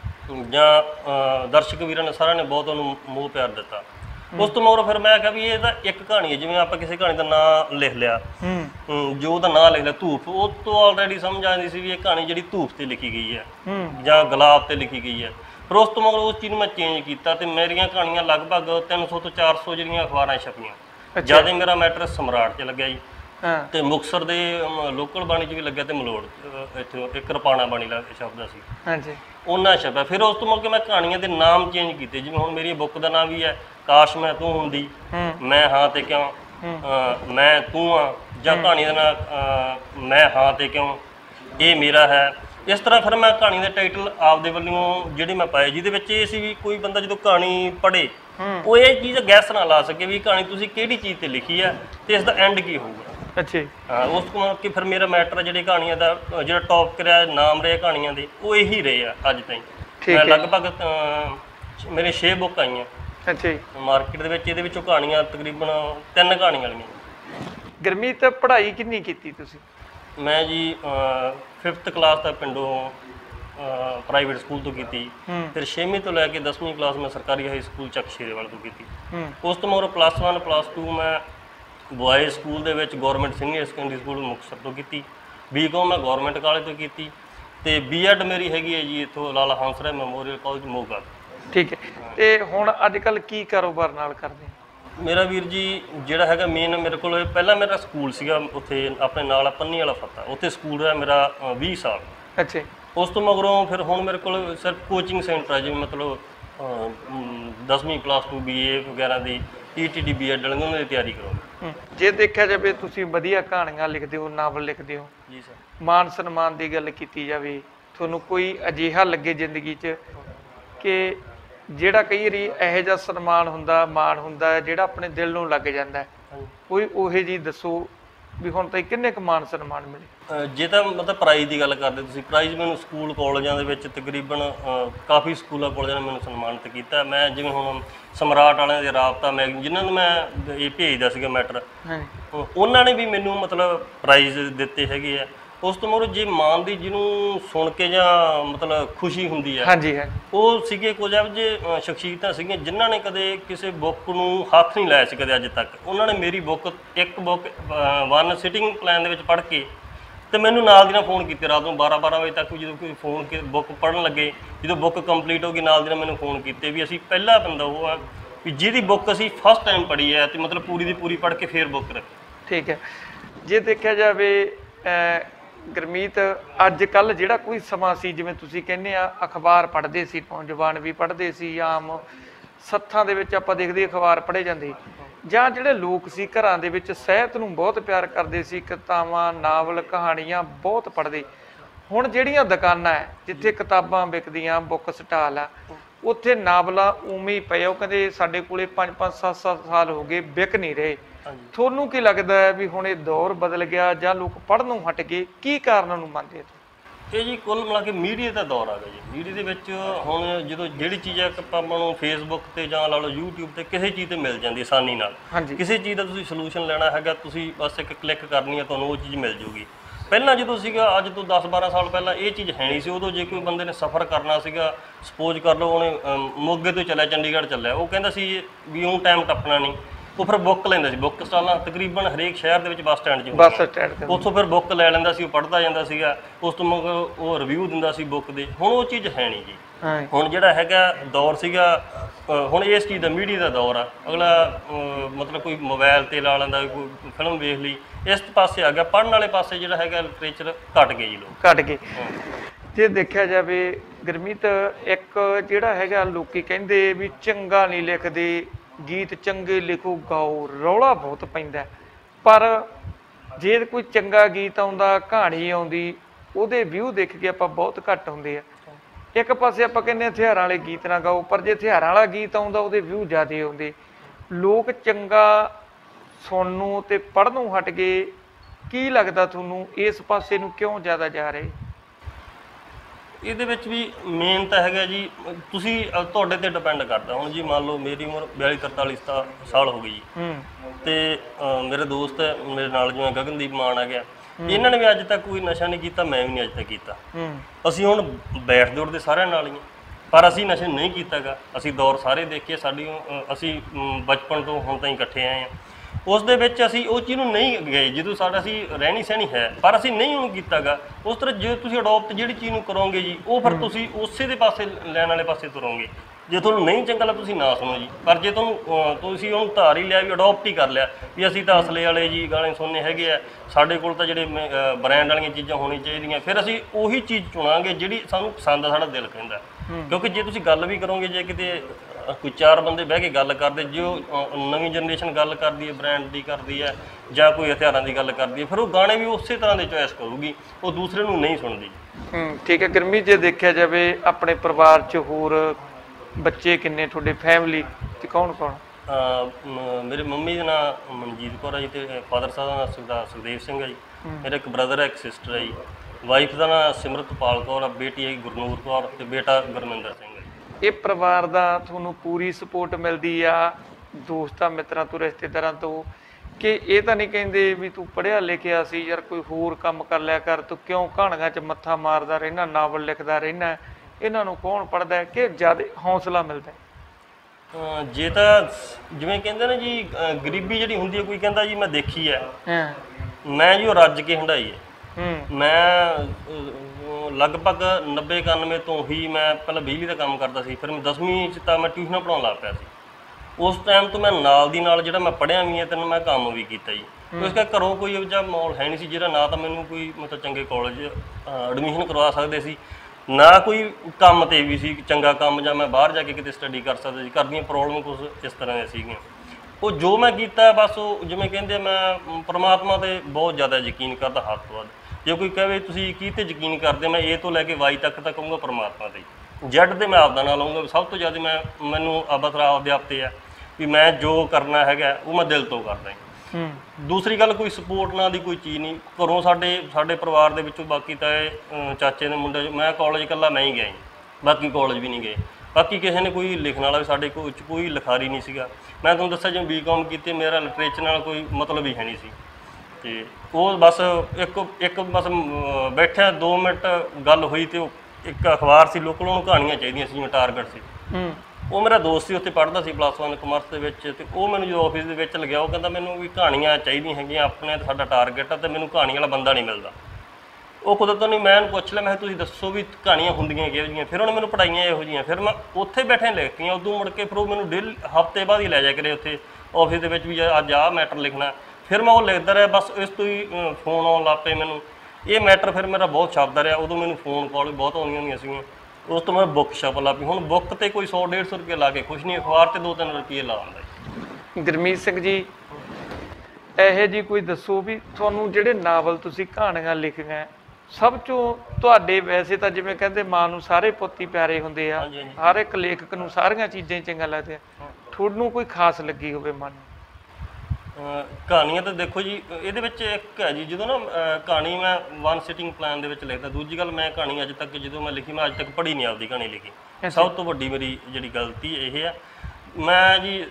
ਜਾਂ ਦਰਸ਼ਕ ਵੀਰਾਂ ਨੇ ਸਾਰਿਆਂ ਨੇ ਬਹੁਤ ਉਹਨੂੰ ਮੋਹ ਪਿਆਰ ਦਿੱਤਾ। ਉਸ ਤੋਂ ਮਗਰੋਂ ਫਿਰ ਮੈਂ ਕਿਹਾ ਵੀ ਇਹ ਤਾਂ ਇੱਕ ਕਹਾਣੀ ਹੈ। ਜਿਵੇਂ ਆਪਾਂ ਕਿਸੇ ਕਹਾਣੀ ਦਾ ਨਾਂ ਲਿਖ ਲਿਆ, ਜੋ ਉਹਦਾ ਨਾਂ ਲਿਖ ਲਿਆ ਧੂਫ, ਉਹ ਤੋਂ ਆਲਰੇਡੀ ਸਮਝ ਆ ਜਾਂਦੀ ਸੀ ਵੀ ਇਹ ਕਹਾਣੀ ਜਿਹੜੀ ਧੂਫ 'ਤੇ ਲਿਖੀ ਗਈ ਹੈ ਜਾਂ ਗੁਲਾਬ 'ਤੇ ਲਿਖੀ ਗਈ ਹੈ। ਫਿਰ ਉਸ ਤੋਂ ਮਗਰੋਂ ਉਸ ਚੀਜ਼ ਨੂੰ ਮੈਂ ਚੇਂਜ ਕੀਤਾ, ਅਤੇ ਮੇਰੀਆਂ ਕਹਾਣੀਆਂ ਲਗਭਗ ਤਿੰਨ ਸੌ ਤੋਂ ਚਾਰ ਸੌ ਜਿਹੜੀਆਂ ਅਖਬਾਰਾਂ ਛਪੀਆਂ। ਜ਼ਿਆਦਾ ਮੇਰਾ ਮੈਟਰ ਸਮਰਾਟ 'ਚ ਲੱਗਿਆ ਜੀ, ਅਤੇ ਮੁਕਤਸਰ ਦੇ ਲੋਕਲ ਬਾਣੀ 'ਚ ਵੀ ਲੱਗਿਆ, ਅਤੇ ਮਲੋੜ ਇੱਥੇ ਇੱਕ ਰਪਾਣਾ ਬਾਣੀ ਲਾ ਛਪਦਾ ਸੀ, ਹਾਂਜੀ, ਉਹਨਾਂ ਛਪਿਆ। ਫਿਰ ਉਸ ਤੋਂ ਮੁੜ ਕੇ ਮੈਂ ਕਹਾਣੀਆਂ ਦੇ ਨਾਮ ਚੇਂਜ ਕੀਤੇ। ਜਿਵੇਂ ਹੁਣ ਮੇਰੀ ਬੁੱਕ ਦਾ ਨਾਮ ਵੀ ਹੈ ਕਾਸ਼ ਮੈਂ ਤੂੰ ਹੁੰਦੀ, ਮੈਂ ਹਾਂ ਤੇ ਕਿਉਂ, ਮੈਂ ਤੂੰ ਹਾਂ, ਜਾਂ ਕਹਾਣੀ ਦਾ ਨਾਂ ਮੈਂ ਹਾਂ ਤੇ ਕਿਉਂ, ਇਹ ਮੇਰਾ ਹੈ, ਇਸ ਤਰ੍ਹਾਂ ਫਿਰ ਮੈਂ ਕਹਾਣੀ ਦੇ ਟਾਈਟਲ ਆਪਦੇ ਵੱਲੋਂ ਜਿਹੜੇ ਮੈਂ ਪਾਏ, ਜਿਹਦੇ ਵਿੱਚ ਇਹ ਸੀ ਵੀ ਕੋਈ ਬੰਦਾ ਜਦੋਂ ਕਹਾਣੀ ਪੜ੍ਹੇ ਉਹ ਇਹ ਚੀਜ਼ ਗੈਸ ਨਾ ਲਾ ਸਕੇ ਵੀ ਕਹਾਣੀ ਤੁਸੀਂ ਕਿਹੜੀ ਚੀਜ਼ ਤੇ ਲਿਖੀ ਹੈ ਤੇ ਇਸ ਦਾ ਐਂਡ ਕੀ ਹੋਊਗਾ। ਅੱਛਾ ਜੀ। ਹਾਂ, ਉਸ ਤੋਂ ਕਿ ਫਿਰ ਮੇਰਾ ਮੈਟਰ ਜਿਹੜੀ ਕਹਾਣੀਆਂ ਦਾ ਜਿਹੜਾ ਟੌਪ ਕਰਿਆ ਨਾਮ ਰਹੇ ਕਹਾਣੀਆਂ ਦੇ ਉਹ ਇਹੀ ਰਹੇ ਆ ਅੱਜ ਤਾਈਂ। ਮੈਂ ਲਗਭਗ ਮੇਰੇ ਛੇ ਬੁੱਕ ਆਈਆਂ। ਅੱਛਾ ਜੀ। ਮਾਰਕੀਟ ਦੇ ਵਿੱਚ ਇਹਦੇ ਵਿੱਚੋਂ ਕਹਾਣੀਆਂ ਤਕਰੀਬਨ ਤਿੰਨ ਕਹਾਣੀਆਂ ਵਾਲੀਆਂ। ਗੁਰਮੀਤ ਪੜ੍ਹਾਈ ਕਿੰਨੀ ਕੀਤੀ ਤੁਸੀਂ? ਮੈਂ ਜੀ ਫਿਫਥ ਕਲਾਸ ਤੱਕ ਪਿੰਡੋਂ ਪ੍ਰਾਈਵੇਟ ਸਕੂਲ ਤੋਂ ਕੀਤੀ, ਫਿਰ ਛੇਵੀਂ ਤੋਂ ਲੈ ਕੇ ਦਸਵੀਂ ਕਲਾਸ ਮੈਂ ਸਰਕਾਰੀ ਹਾਈ ਸਕੂਲ ਚੱਕ ਸ਼ੇਰੇਵਾਲ ਤੋਂ ਕੀਤੀ। ਉਸ ਤੋਂ ਮਗਰੋਂ ਪਲੱਸ ਵਨ ਪਲੱਸ ਟੂ ਮੈਂ ਬੁਆਏ ਸਕੂਲ ਦੇ ਵਿੱਚ government senior secondary school Muktsar ਤੋਂ ਕੀਤੀ। ਬੀ ਕੌਮ ਮੈਂ ਗੌਰਮੈਂਟ ਕਾਲਜ ਤੋਂ ਕੀਤੀ ਤੇ ਬੀ ਐਡ ਮੇਰੀ ਹੈਗੀ ਹੈ ਜੀ ਇੱਥੋਂ ਲਾਲਾ ਹੰਸਰਾਏ ਮੈਮੋਰੀਅਲ ਕਾਲਜ ਮੋਗਾ। ਠੀਕ ਹੈ। ਤੇ ਹੁਣ ਅੱਜ ਕੱਲ੍ਹ ਕੀ ਕਾਰੋਬਾਰ ਨਾਲ ਕਰਦੇ? ਮੇਰਾ ਵੀਰ ਜੀ ਜਿਹੜਾ ਹੈਗਾ ਮੇਨ ਮੇਰੇ ਕੋਲ ਪਹਿਲਾਂ ਮੇਰਾ ਸਕੂਲ ਸੀਗਾ ਉੱਥੇ ਆਪਣੇ ਨਾਲ ਪੰਨੀ ਵਾਲਾ ਫੱਤਾ, ਉੱਥੇ ਸਕੂਲ ਰਿਹਾ ਮੇਰਾ ਵੀਹ ਸਾਲ। ਅੱਛਾ। ਉਸ ਤੋਂ ਮਗਰੋਂ ਫਿਰ ਹੁਣ ਮੇਰੇ ਕੋਲ ਸਿਰਫ ਕੋਚਿੰਗ ਸੈਂਟਰ ਹੈ, ਜਿਵੇਂ ਮਤਲਬ ਦਸਵੀਂ ਕਲਾਸ ਟੂ ਬੀ ਏ ਵਗੈਰਾ ਦੀ E T D B Ed ਵਾਲਿਆਂ ਉਹਨਾਂ ਦੀ ਤਿਆਰੀ ਕਰਾਉਂਦੇ। ਜੇ ਦੇਖਿਆ ਜਾਵੇ ਤੁਸੀਂ ਵਧੀਆ ਕਹਾਣੀਆਂ ਲਿਖਦੇ ਹੋ, ਨਾਵਲ ਲਿਖਦੇ ਹੋ ਜੀ ਸਰ, ਮਾਨ ਸਨਮਾਨ ਦੀ ਗੱਲ ਕੀਤੀ ਜਾਵੇ, ਤੁਹਾਨੂੰ ਕੋਈ ਅਜਿਹਾ ਲੱਗੇ ਜ਼ਿੰਦਗੀ 'ਚ ਕਿ ਜਿਹੜਾ ਕਈ ਵਾਰੀ ਇਹੋ ਜਿਹਾ ਸਨਮਾਨ ਹੁੰਦਾ, ਮਾਣ ਹੁੰਦਾ ਜਿਹੜਾ ਆਪਣੇ ਦਿਲ ਨੂੰ ਲੱਗ ਜਾਂਦਾ, ਕੋਈ ਉਹੇ ਜੀ ਦੱਸੋ ਵੀ ਹੁਣ ਤਾਈਂ ਕਿੰਨੇ ਕੁ ਮਾਨ ਸਨਮਾਨ ਮਿਲੇ? ਜੇ ਤਾਂ ਮਤਲਬ ਪ੍ਰਾਈਜ਼ ਦੀ ਗੱਲ ਕਰਦੇ ਤੁਸੀਂ, ਪ੍ਰਾਈਜ਼ ਮੈਨੂੰ ਸਕੂਲ ਕਾਲਜਾਂ ਦੇ ਵਿੱਚ ਤਕਰੀਬਨ ਕਾਫੀ ਸਕੂਲਾਂ ਕਾਲਜਾਂ ਨੇ ਮੈਨੂੰ ਸਨਮਾਨਿਤ ਕੀਤਾ। ਮੈਂ ਜਿਵੇਂ ਹੁਣ ਸਮਰਾਟ ਵਾਲਿਆਂ ਦੇ ਰਾਬਤਾ ਮੈਗਜ਼ੀਨ ਜਿਨ੍ਹਾਂ ਨੂੰ ਮੈਂ ਇਹ ਭੇਜਦਾ ਸੀਗਾ ਮੈਟਰ, ਉਹਨਾਂ ਨੇ ਵੀ ਮੈਨੂੰ ਮਤਲਬ ਪ੍ਰਾਈਜ਼ ਦਿੱਤੇ ਹੈਗੇ ਆ। ਉਸ ਤੋਂ ਮਗਰੋਂ ਜੇ ਮਾਨ ਦੀ ਜਿਹਨੂੰ ਸੁਣ ਕੇ ਜਾਂ ਮਤਲਬ ਖੁਸ਼ੀ ਹੁੰਦੀ ਹੈ, ਹਾਂਜੀ ਹਾਂ, ਉਹ ਸੀਗੇ ਕੁਝ ਇਹੋ ਜਿਹੇ ਸ਼ਖਸੀਅਤਾਂ ਸੀਗੀਆਂ ਜਿਨ੍ਹਾਂ ਨੇ ਕਦੇ ਕਿਸੇ ਬੁੱਕ ਨੂੰ ਹੱਥ ਨਹੀਂ ਲਾਇਆ ਸੀ ਕਦੇ ਅੱਜ ਤੱਕ। ਉਹਨਾਂ ਨੇ ਮੇਰੀ ਬੁੱਕ ਇੱਕ ਬੁੱਕ ਵਨ ਸਿਟਿੰਗ ਪਲਾਨ ਦੇ ਵਿੱਚ ਪੜ੍ਹ ਕੇ ਤੇ ਮੈਨੂੰ ਨਾਲ ਦੀ ਨਾਲ ਫੋਨ ਕੀਤੇ ਰਾਤ ਨੂੰ ਬਾਰਾਂ ਬਾਰਾਂ ਵਜੇ ਤੱਕ। ਜਦੋਂ ਕੋਈ ਫੋਨ ਕੇ ਬੁੱਕ ਪੜ੍ਹਨ ਲੱਗੇ, ਜਦੋਂ ਬੁੱਕ ਕੰਪਲੀਟ ਹੋ ਗਈ ਨਾਲ ਦੀ ਨਾਲ ਮੈਨੂੰ ਫੋਨ ਕੀਤੇ ਵੀ ਅਸੀਂ ਪਹਿਲਾ ਬੰਦਾ ਉਹ ਆ ਵੀ ਜਿਹਦੀ ਬੁੱਕ ਅਸੀਂ ਫਸਟ ਟਾਈਮ ਪੜ੍ਹੀ ਹੈ ਤੇ ਮਤਲਬ ਪੂਰੀ ਦੀ ਪੂਰੀ ਪੜ੍ਹ ਕੇ ਫੇਰ ਬੁੱਕ ਰੱਖੀ। ਠੀਕ ਹੈ। ਜੇ ਦੇਖਿਆ ਜਾਵੇ ਗੁਰਮੀਤ ਅੱਜ ਕੱਲ੍ਹ ਜਿਹੜਾ ਕੋਈ ਸਮਾਂ ਸੀ, ਜਿਵੇਂ ਤੁਸੀਂ ਕਹਿੰਦੇ ਆ ਅਖਬਾਰ ਪੜ੍ਹਦੇ ਸੀ, ਨੌਜਵਾਨ ਵੀ ਪੜ੍ਹਦੇ ਸੀ, ਆਮ ਸੱਥਾਂ ਦੇ ਵਿੱਚ ਆਪਾਂ ਦੇਖਦੇ ਅਖਬਾਰ ਪੜ੍ਹੇ ਜਾਂਦੇ, ਜਾਂ ਜਿਹੜੇ ਲੋਕ ਸੀ ਘਰਾਂ ਦੇ ਵਿੱਚ ਸਾਹਿਤ ਨੂੰ ਬਹੁਤ ਪਿਆਰ ਕਰਦੇ ਸੀ, ਕਿਤਾਬਾਂ ਨਾਵਲ ਕਹਾਣੀਆਂ ਬਹੁਤ ਪੜ੍ਹਦੇ। ਹੁਣ ਜਿਹੜੀਆਂ ਦੁਕਾਨਾਂ ਹੈ ਜਿੱਥੇ ਕਿਤਾਬਾਂ ਵਿਕਦੀਆਂ, ਬੁੱਕ ਸਟਾਲ ਆ, ਉੱਥੇ ਨਾਵਲਾਂ ਉਵੇਂ ਹੀ ਪਏ। ਉਹ ਕਹਿੰਦੇ ਸਾਡੇ ਕੋਲੇ ਪੰਜ ਪੰਜ ਸੱਤ ਸੱਤ ਸਾਲ ਹੋ ਗਏ, ਵਿਕ ਨਹੀਂ ਰਹੇ। ਤੁਹਾਨੂੰ ਕੀ ਲੱਗਦਾ ਹੈ ਵੀ ਹੁਣ ਇਹ ਦੌਰ ਬਦਲ ਗਿਆ ਜਾਂ ਲੋਕ ਪੜ੍ਹਨੋਂ ਹਟ ਗਏ? ਕੀ ਕਾਰਨ ਨੂੰ ਮੰਨਦੇ ਹੋ? ਇਹ ਜੀ ਕੁੱਲ ਮਿਲਾ ਕੇ ਮੀਡੀਆ ਦਾ ਦੌਰ ਆ ਗਿਆ ਜੀ। ਮੀਡੀਆ ਦੇ ਵਿੱਚ ਹੁਣ ਜਦੋਂ ਜਿਹੜੀ ਚੀਜ਼ ਆਪਾਂ ਨੂੰ ਫੇਸਬੁੱਕ ਤੇ ਜਾਂ ਲਾ ਲਓ ਯੂਟਿਊਬ ਤੇ ਕਿਸੇ ਚੀਜ਼ ਤੇ ਮਿਲ ਜਾਂਦੀ ਆਸਾਨੀ ਨਾਲ। ਕਿਸੇ ਚੀਜ਼ ਦਾ ਤੁਸੀਂ ਸੋਲੂਸ਼ਨ ਲੈਣਾ ਹੈਗਾ, ਤੁਸੀਂ ਬਸ ਇੱਕ ਕਲਿੱਕ ਕਰਨੀ ਹੈ, ਤੁਹਾਨੂੰ ਉਹ ਚੀਜ਼ ਮਿਲ ਜੂਗੀ। ਪਹਿਲਾਂ ਜਦੋਂ ਸੀਗਾ ਅੱਜ ਤੋਂ ਦਸ ਬਾਰਾਂ ਸਾਲ ਪਹਿਲਾਂ ਇਹ ਚੀਜ਼ ਹੈ ਨਹੀਂ ਸੀ। ਉਦੋਂ ਜੇ ਕੋਈ ਬੰਦੇ ਨੇ ਸਫ਼ਰ ਕਰਨਾ ਸੀਗਾ, ਸਪੋਜ਼ ਕਰ ਲਓ ਉਹਨੇ ਮੋਗੇ ਤੋਂ ਚੱਲਿਆ ਚੰਡੀਗੜ੍ਹ ਚੱਲਿਆ, ਉਹ ਕਹਿੰਦਾ ਸੀ ਵੀ ਉਹ ਟਾਈਮ ਟੱਪਣਾ ਨਹੀਂ, ਉਹ ਫਿਰ ਬੁੱਕ ਲੈਂਦਾ ਸੀ। ਬੁੱਕ ਸਟਾਲਾਂ ਤਕਰੀਬਨ ਹਰੇਕ ਸ਼ਹਿਰ ਦੇ ਵਿੱਚ ਬੱਸ ਸਟੈਂਡ 'ਚ ਬੱਸ ਸਟੈਂਡ ਉੱਥੋਂ ਫਿਰ ਬੁੱਕ ਲੈ ਲੈਂਦਾ ਸੀ, ਉਹ ਪੜ੍ਹਦਾ ਜਾਂਦਾ ਸੀਗਾ। ਉਸ ਤੋਂ ਮਗਰ ਉਹ ਰਿਵਿਊ ਦਿੰਦਾ ਸੀ ਬੁੱਕ ਦੇ। ਹੁਣ ਉਹ ਚੀਜ਼ ਹੈ ਨਹੀਂ ਜੀ। ਹੁਣ ਜਿਹੜਾ ਹੈਗਾ ਦੌਰ ਸੀਗਾ, ਹੁਣ ਇਸ ਚੀਜ਼ ਦਾ ਮੀਡੀਆ ਦਾ ਦੌਰ ਆ। ਅਗਲਾ ਮਤਲਬ ਕੋਈ ਮੋਬਾਈਲ 'ਤੇ ਲਾ ਲੈਂਦਾ, ਕੋਈ ਫਿਲਮ ਵੇਖ ਲਈ, ਇਸ ਪਾਸੇ ਆ ਗਿਆ। ਪੜ੍ਹਨ ਵਾਲੇ ਪਾਸੇ ਜਿਹੜਾ ਹੈਗਾ ਲਿਟਰੇਚਰ ਘੱਟ ਗਏ ਜੀ, ਲੋਕ ਘੱਟ ਗਏ। ਜੇ ਦੇਖਿਆ ਜਾਵੇ ਗੁਰਮੀਤ, ਇੱਕ ਜਿਹੜਾ ਹੈਗਾ ਲੋਕੀ ਕਹਿੰਦੇ ਵੀ ਚੰਗਾ ਨਹੀਂ ਲਿਖਦੇ, ਗੀਤ ਚੰਗੇ ਲਿਖੋ ਗਾਓ, ਰੌਲਾ ਬਹੁਤ ਪੈਂਦਾ। ਪਰ ਜੇ ਕੋਈ ਚੰਗਾ ਗੀਤ ਆਉਂਦਾ, ਕਹਾਣੀ ਆਉਂਦੀ, ਉਹਦੇ ਵਿਊ ਦੇਖ ਕੇ ਆਪਾਂ ਬਹੁਤ ਘੱਟ ਹੁੰਦੇ ਆ। ਇੱਕ ਪਾਸੇ ਆਪਾਂ ਕਹਿੰਦੇ ਹਥਿਆਰਾਂ ਵਾਲੇ ਗੀਤ ਨਾ ਗਾਓ, ਪਰ ਜੇ ਹਥਿਆਰਾਂ ਵਾਲਾ ਗੀਤ ਆਉਂਦਾ ਉਹਦੇ ਵਿਊ ਜ਼ਿਆਦਾ ਆਉਂਦੇ। ਲੋਕ ਚੰਗਾ ਸੁਣਨ ਨੂੰ ਤੇ ਪੜ੍ਹਨ ਨੂੰ ਹਟ ਗਏ। ਕੀ ਲੱਗਦਾ ਤੁਹਾਨੂੰ ਇਸ ਪਾਸੇ ਨੂੰ ਕਿਉਂ ਜ਼ਿਆਦਾ ਜਾ ਰਹੇ? ਇਹਦੇ ਵਿੱਚ ਵੀ ਮੇਨ ਤਾਂ ਹੈਗਾ ਜੀ, ਤੁਸੀਂ ਤੁਹਾਡੇ ਤੇ ਡਿਪੈਂਡ ਕਰਦਾ। ਹੁਣ ਜੀ ਮੰਨ ਲਓ ਮੇਰੀ ਉਮਰ ਬਿਆਲੀ ਤਰਤਾਲੀ ਸਾਲ ਹੋ ਗਈ ਜੀ, ਤੇ ਮੇਰੇ ਦੋਸਤ ਮੇਰੇ ਨਾਲ ਜਿਵੇਂ ਗਗਨਦੀਪ ਮਾਨ ਆ ਗਿਆ, ਇਹਨਾਂ ਨੇ ਵੀ ਅੱਜ ਤੱਕ ਕੋਈ ਨਸ਼ਾ ਨਹੀਂ ਕੀਤਾ, ਮੈਂ ਵੀ ਨਹੀਂ ਅੱਜ ਤੱਕ ਕੀਤਾ। ਅਸੀਂ ਹੁਣ ਬੈਠਦੇ ਉੱਠਦੇ ਸਾਰਿਆਂ ਨਾਲ ਹੀ, ਪਰ ਅਸੀਂ ਨਸ਼ਾ ਨਹੀਂ ਕੀਤਾ ਗਾ। ਅਸੀਂ ਦੌਰ ਸਾਰੇ ਦੇਖੇ, ਸਾਡੀ ਅਸੀਂ ਬਚਪਨ ਤੋਂ ਹੁਣ ਤਾਈਂ ਇਕੱਠੇ ਆਏ ਹਾਂ। ਉਸ ਦੇ ਵਿੱਚ ਅਸੀਂ ਉਹ ਚੀਜ਼ ਨੂੰ ਨਹੀਂ ਗਏ ਜਦੋਂ ਸਾਡਾ ਅਸੀਂ ਰਹਿਣੀ ਸਹਿਣੀ ਹੈ, ਪਰ ਅਸੀਂ ਨਹੀਂ ਉਹਨੂੰ ਕੀਤਾ ਗਾ। ਉਸ ਤਰ੍ਹਾਂ ਜੇ ਤੁਸੀਂ ਅਡੋਪਟ ਜਿਹੜੀ ਚੀਜ਼ ਨੂੰ ਕਰੋਗੇ ਜੀ, ਉਹ ਫਿਰ ਤੁਸੀਂ ਉਸੇ ਦੇ ਪਾਸੇ ਲੈਣ ਵਾਲੇ ਪਾਸੇ ਤੁਰੋਗੇ। ਜੇ ਤੁਹਾਨੂੰ ਨਹੀਂ ਚੰਗਾ ਲੱਗਾ ਤੁਸੀਂ ਨਾ ਸੁਣੋ ਜੀ, ਪਰ ਜੇ ਤੁਹਾਨੂੰ ਤੁਸੀਂ ਉਹਨੂੰ ਧਾਰ ਹੀ ਲਿਆ ਵੀ ਅਡੋਪਟ ਹੀ ਕਰ ਲਿਆ ਵੀ ਅਸੀਂ ਤਾਂ ਅਸਲੇ ਵਾਲੇ ਜੀ ਗਾਣੇ ਸੁਣਨੇ ਹੈਗੇ ਆ, ਸਾਡੇ ਕੋਲ ਤਾਂ ਜਿਹੜੇ ਬ੍ਰਾਂਡ ਵਾਲੀਆਂ ਚੀਜ਼ਾਂ ਹੋਣੀਆਂ ਚਾਹੀਦੀਆਂ, ਫਿਰ ਅਸੀਂ ਉਹੀ ਚੀਜ਼ ਚੁਣਾਂਗੇ ਜਿਹੜੀ ਸਾਨੂੰ ਪਸੰਦ ਆ, ਸਾਡਾ ਦਿਲ ਕਹਿੰਦਾ। ਕਿਉਂਕਿ ਜੇ ਤੁਸੀਂ ਗੱਲ ਵੀ ਕਰੋਗੇ, ਜੇ ਕਿਤੇ ਕੋਈ ਚਾਰ ਬੰਦੇ ਬਹਿ ਕੇ ਗੱਲ ਕਰਦੇ, ਜੋ ਨਵੀਂ ਜਨਰੇਸ਼ਨ ਗੱਲ ਕਰਦੀ ਹੈ, ਬ੍ਰਾਂਡ ਦੀ ਕਰਦੀ ਹੈ ਜਾਂ ਕੋਈ ਹਥਿਆਰਾਂ ਦੀ ਗੱਲ ਕਰਦੀ ਹੈ, ਫਿਰ ਉਹ ਗਾਣੇ ਵੀ ਉਸੇ ਤਰ੍ਹਾਂ ਦੇ ਚੋਇਸ ਕਰੂਗੀ, ਉਹ ਦੂਸਰੇ ਨੂੰ ਨਹੀਂ ਸੁਣਦੀ। ਹੂੰ ਠੀਕ ਹੈ। ਗੁਰਮੀਤ, ਜੇ ਦੇਖਿਆ ਜਾਵੇ ਆਪਣੇ ਪਰਿਵਾਰ 'ਚ ਹੋਰ ਬੱਚੇ ਕਿੰਨੇ, ਤੁਹਾਡੇ ਫੈਮਿਲੀ 'ਚ ਕੌਣ ਕੌਣ? ਅਹ ਮ- ਮੇਰੇ ਮੰਮੀ ਦਾ ਨਾਂ ਮਨਜੀਤ ਕੌਰ ਹੈ ਜੀ, ਤੇ ਫਾਦਰ ਸਾਹਿਬ ਦਾ ਨਾਂ ਸਰਦਾਰ ਸੁਖਦੇਵ ਸਿੰਘ ਹੈ ਜੀ। ਮੇਰਾ ਇੱਕ ਬ੍ਰਦਰ ਹੈ, ਇੱਕ ਸਿਸਟਰ ਹੈ ਜੀ। ਵਾਈਫ ਦਾ ਨਾਂ ਸਿਮਰਤਪਾਲ ਕੌਰ ਆ, ਬੇਟੀ ਹੈ ਜੀ ਗੁਰਨੂਰ ਕੌਰ, ਤੇ ਬੇਟਾ ਗੁਰਮਿੰਦਰ ਸਿੰਘ ਹੈ ਜੀ। ਇਹ ਪਰਿਵਾਰ ਦਾ ਤੁਹਾਨੂੰ ਪੂਰੀ ਸਪੋਰਟ ਮਿਲਦੀ ਆ ਦੋਸਤਾਂ ਮਿੱਤਰਾਂ ਤੋਂ, ਰਿਸ਼ਤੇਦਾਰਾਂ ਤੋਂ, ਕਿ ਇਹ ਤਾਂ ਨਹੀਂ ਕਹਿੰਦੇ ਵੀ ਤੂੰ ਪੜ੍ਹਿਆ ਲਿਖਿਆ ਸੀ ਯਾਰ, ਕੋਈ ਹੋਰ ਕੰਮ ਕਰ ਲਿਆ ਕਰ, ਤੂੰ ਕਿਉਂ ਕਹਾਣੀਆਂ 'ਚ ਮੱਥਾ ਮਾਰਦਾ ਰਹਿਣਾ, ਨਾਵਲ ਲਿਖਦਾ ਰਹਿਣਾ, ਇਹਨਾਂ ਨੂੰ ਕੌਣ ਪੜ੍ਹਦਾ ਹੈ, ਕਿ ਜ਼ਿਆਦਾ ਹੌਸਲਾ ਮਿਲਦਾ ਹੈ? ਅਹ ਜੇ ਤਾਂ ਜਿਵੇਂ ਕਹਿੰਦੇ ਨੇ ਜੀ, ਅਹ ਗਰੀਬੀ ਜਿਹੜੀ ਹੁੰਦੀ ਹੈ, ਕੋਈ ਕਹਿੰਦਾ ਜੀ ਮੈਂ ਦੇਖੀ ਹੈ, ਹਾਂ। ਮੈਂ ਜੀ ਉਹ ਰੱਜ ਕੇ ਹੰਢਾਈ ਹੈ। ਹੂੰ ਮੈਂ ਅਹ, ਲਗਭਗ ਨੱਬੇ ਇਕਾਨਵੇਂ ਤੋਂ ਹੀ ਮੈਂ ਪਹਿਲਾਂ ਬਿਜਲੀ ਦਾ ਕੰਮ ਕਰਦਾ ਸੀ, ਫਿਰ ਮੈਂ ਦਸਵੀਂ 'ਚ ਤਾਂ ਮੈਂ ਟਿਊਸ਼ਨਾਂ ਪੜ੍ਹਾਉਣ ਲੱਗ ਪਿਆ ਸੀ। ਉਸ ਟਾਈਮ ਤੋਂ ਮੈਂ ਨਾਲ ਦੀ ਨਾਲ ਜਿਹੜਾ ਮੈਂ ਪੜ੍ਹਿਆ ਵੀ ਹੈ ਤੇ ਮੈਂ ਕੰਮ ਵੀ ਕੀਤਾ ਜੀ। ਉਸ ਕਰਕੇ ਘਰੋਂ ਕੋਈ ਇਹੋ ਜਿਹਾ ਮਾਹੌਲ ਹੈ ਨਹੀਂ ਸੀ ਜਿਹੜਾ ਨਾ ਤਾਂ ਮੈਨੂੰ ਕੋਈ ਮਤਲਬ ਚੰਗੇ ਕਾਲਜ ਐਡਮਿਸ਼ਨ ਕਰਵਾ ਸਕਦੇ ਸੀ, ਨਾ ਕੋਈ ਕੰਮ ਤੇ ਵੀ ਸੀ ਚੰਗਾ ਕੰਮ, ਜਾਂ ਮੈਂ ਬਾਹਰ ਜਾ ਕੇ ਕਿਤੇ ਸਟੱਡੀ ਕਰ ਸਕਦਾ ਸੀ। ਘਰ ਦੀਆਂ ਪ੍ਰੋਬਲਮ ਕੁਝ ਇਸ ਤਰ੍ਹਾਂ ਦੀਆਂ ਸੀਗੀਆਂ। ਉਹ ਜੋ ਮੈਂ ਕੀਤਾ ਬਸ ਉਹ ਜਿਵੇਂ ਕਹਿੰਦੇ ਮੈਂ ਪਰਮਾਤਮਾ 'ਤੇ ਬਹੁਤ ਜ਼ਿਆਦਾ ਯਕੀਨ ਕਰਦਾ, ਹੱਦ ਤੋਂ ਵੱਧ। ਜੇ ਕੋਈ ਕਹੇ ਤੁਸੀਂ ਕੀ 'ਤੇ ਯਕੀਨ ਕਰਦੇ, ਮੈਂ ਏ ਤੋਂ ਲੈ ਕੇ ਵਾਈ ਤੱਕ ਤਾਂ ਕਹੂੰਗਾ ਪਰਮਾਤਮਾ 'ਤੇ। ਜੈਡ 'ਤੇ ਮੈਂ ਆਪਦਾ ਨਾਂ ਲਊਂਗਾ। ਸਭ ਤੋਂ ਜ਼ਿਆਦਾ ਮੈਂ ਮੈਨੂੰ ਆਬਤ ਆਪਦੇ ਆਪ 'ਤੇ ਆ ਵੀ ਮੈਂ ਜੋ ਕਰਨਾ ਹੈਗਾ ਉਹ ਮੈਂ ਦਿਲ ਤੋਂ ਕਰਦਾ। ਹੂੰ ਦੂਸਰੀ ਗੱਲ, ਕੋਈ ਸਪੋਰਟ ਨਾਂ ਦੀ ਕੋਈ ਚੀਜ਼ ਨਹੀਂ ਘਰੋਂ। ਸਾਡੇ ਸਾਡੇ ਪਰਿਵਾਰ ਦੇ ਵਿੱਚੋਂ ਬਾਕੀ ਤਾਂ ਇਹ ਚਾਚੇ ਦੇ ਮੁੰਡੇ, ਮੈਂ ਕਾਲਜ ਇਕੱਲਾ ਮੈਂ ਹੀ ਗਿਆ ਜੀ, ਬਾਕੀ ਕਾਲਜ ਵੀ ਨਹੀਂ ਗਏ। ਬਾਕੀ ਕਿਸੇ ਨੇ ਕੋਈ ਲਿਖਣ ਵਾਲਾ ਵੀ ਸਾਡੇ ਕੋਲ ਕੋਈ ਲਿਖਾਰੀ ਨਹੀਂ ਸੀਗਾ। ਮੈਂ ਤੁਹਾਨੂੰ ਦੱਸਿਆ ਜਿਵੇਂ ਬੀ ਕਾਮ ਕੀਤੀ, ਮੇਰਾ ਲਿਟਰੇਚਰ ਨਾਲ ਕੋਈ ਮਤਲਬ ਹੀ ਹੈ ਨਹੀਂ ਸੀ। ਤੇ ਉਹ ਬਸ ਇੱਕ ਇੱਕ ਬਸ ਬੈਠਿਆ ਦੋ ਮਿੰਟ ਗੱਲ ਹੋਈ, ਤੇ ਉਹ ਇੱਕ ਅਖਬਾਰ ਸੀ ਲੋਕਲ, ਉਹਨੂੰ ਕਹਾਣੀਆਂ ਚਾਹੀਦੀਆਂ ਸੀ, ਜਿਵੇਂ ਟਾਰਗੇਟ ਸੀ। ਹੂੰ ਉਹ ਮੇਰਾ ਦੋਸਤ ਸੀ, ਉੱਥੇ ਪੜ੍ਹਦਾ ਸੀ ਪਲੱਸ ਵਨ ਕਮਰਸ ਦੇ ਵਿੱਚ, ਤੇ ਉਹ ਮੈਨੂੰ ਜਦੋਂ ਆਫਿਸ ਦੇ ਵਿੱਚ ਲੱਗਿਆ, ਉਹ ਕਹਿੰਦਾ ਮੈਨੂੰ ਵੀ ਕਹਾਣੀਆਂ ਚਾਹੀਦੀਆਂ ਹੈਗੀਆਂ ਆਪਣੇ, ਤੇ ਸਾਡਾ ਟਾਰਗੇਟ ਆ, ਤੇ ਮੈਨੂੰ ਕਹਾਣੀ ਵਾਲਾ ਬੰਦਾ ਨਹੀਂ ਮਿਲਦਾ। ਉਹ ਕੁਦਰਤ ਨਹੀਂ, ਮੈਂ ਉਹਨੂੰ ਪੁੱਛ ਲਿਆ, ਮੈਂ ਤੁਸੀਂ ਦੱਸੋ ਵੀ ਕਹਾਣੀਆਂ ਹੁੰਦੀਆਂ ਕਿਹੋ ਜਿਹੀਆਂ। ਫਿਰ ਉਹਨੇ ਮੈਨੂੰ ਪੜ੍ਹਾਈਆਂ ਇਹੋ ਜਿਹੀਆਂ, ਫਿਰ ਮੈਂ ਉੱਥੇ ਬੈਠੇ ਲਿਖਤੀਆਂ। ਉਦੋਂ ਮੁੜ ਕੇ ਫਿਰ ਉਹ ਮੈਨੂੰ ਡੇਲੀ ਹਫ਼ਤੇ ਬਾਅਦ ਹੀ ਲੈ ਜਾ ਕਰੇ ਉੱਥੇ ਆਫਿਸ ਦੇ ਵਿੱਚ ਵੀ, ਅੱਜ ਆਹ ਮੈਟਰ ਲਿਖਣਾ। ਫਿਰ ਮੈਂ ਉਹ ਲਿਖਦਾ ਰਿਹਾ। ਬਸ ਇਸ ਤੋਂ ਹੀ ਫੋਨ ਆਉਣ ਲੱਗ ਪਏ ਮੈਨੂੰ। ਇਹ ਮੈਟਰ ਫਿਰ ਮੇਰਾ ਬਹੁਤ ਛਪਦਾ ਰਿਹਾ। ਉਦੋਂ ਮੈਨੂੰ ਫੋਨ ਕਾਲ ਵੀ ਬਹੁਤ ਆਉਂਦੀਆਂ ਹੁੰਦੀਆਂ ਸੀਗੀਆਂ। ਉਸ ਤੋਂ ਮੈਂ ਬੁੱਕ ਛਪ ਲਾ ਪਈ। ਹੁਣ ਬੁੱਕ 'ਤੇ ਕੋਈ ਸੌ ਡੇਢ ਸੌ ਰੁਪਏ ਲਾ ਕੇ ਕੁਛ ਨਹੀਂ, ਅਖਬਾਰ 'ਤੇ ਦੋ ਤਿੰਨ ਰੁਪਏ ਲਾ ਆਉਂਦਾ। ਗੁਰਮੀਤ ਸਿੰਘ ਜੀ, ਇਹੋ ਜਿਹੀ ਕੋਈ ਦੱਸੋ ਵੀ ਤੁਹਾਨੂੰ ਜਿਹੜੇ ਨਾਵਲ ਤੁਸੀਂ ਕਹਾਣੀਆਂ ਲਿਖੀਆਂ, ਸਭ ਚੋਂ ਤੁਹਾਡੇ, ਵੈਸੇ ਤਾਂ ਜਿਵੇਂ ਕਹਿੰਦੇ ਮਾਂ ਨੂੰ ਸਾਰੇ ਪੁੱਤ ਹੀ ਪਿਆਰੇ ਹੁੰਦੇ ਆ, ਹਰ ਇੱਕ ਲੇਖਕ ਨੂੰ ਸਾਰੀਆਂ ਚੀਜ਼ਾਂ ਹੀ ਚੰਗੀਆਂ ਲੱਗਦੀਆਂ, ਤੁਹਾਨੂੰ ਕੋਈ ਖਾਸ ਲੱਗੀ ਹੋਵੇ ਮਨ ਨੂੰ? ਕਹਾਣੀਆਂ ਤਾਂ ਦੇਖੋ ਜੀ, ਇਹਦੇ ਵਿੱਚ ਇੱਕ ਹੈ ਜੀ, ਜਦੋਂ ਨਾ ਕਹਾਣੀ ਮੈਂ ਵਨ ਸਿਟਿੰਗ ਪਲਾਨ ਦੇ ਵਿੱਚ ਲਿਖਦਾ। ਦੂਜੀ ਗੱਲ, ਮੈਂ ਕਹਾਣੀ ਅੱਜ ਤੱਕ ਜਦੋਂ ਮੈਂ ਲਿਖੀ, ਮੈਂ ਅੱਜ ਤੱਕ ਪੜ੍ਹੀ ਨਹੀਂ ਆਪਦੀ ਕਹਾਣੀ ਲਿਖੀ। ਸਭ ਤੋਂ ਵੱਡੀ ਮੇਰੀ ਜਿਹੜੀ ਗਲਤੀ ਇਹ ਆ, ਮੈਂ ਜੀ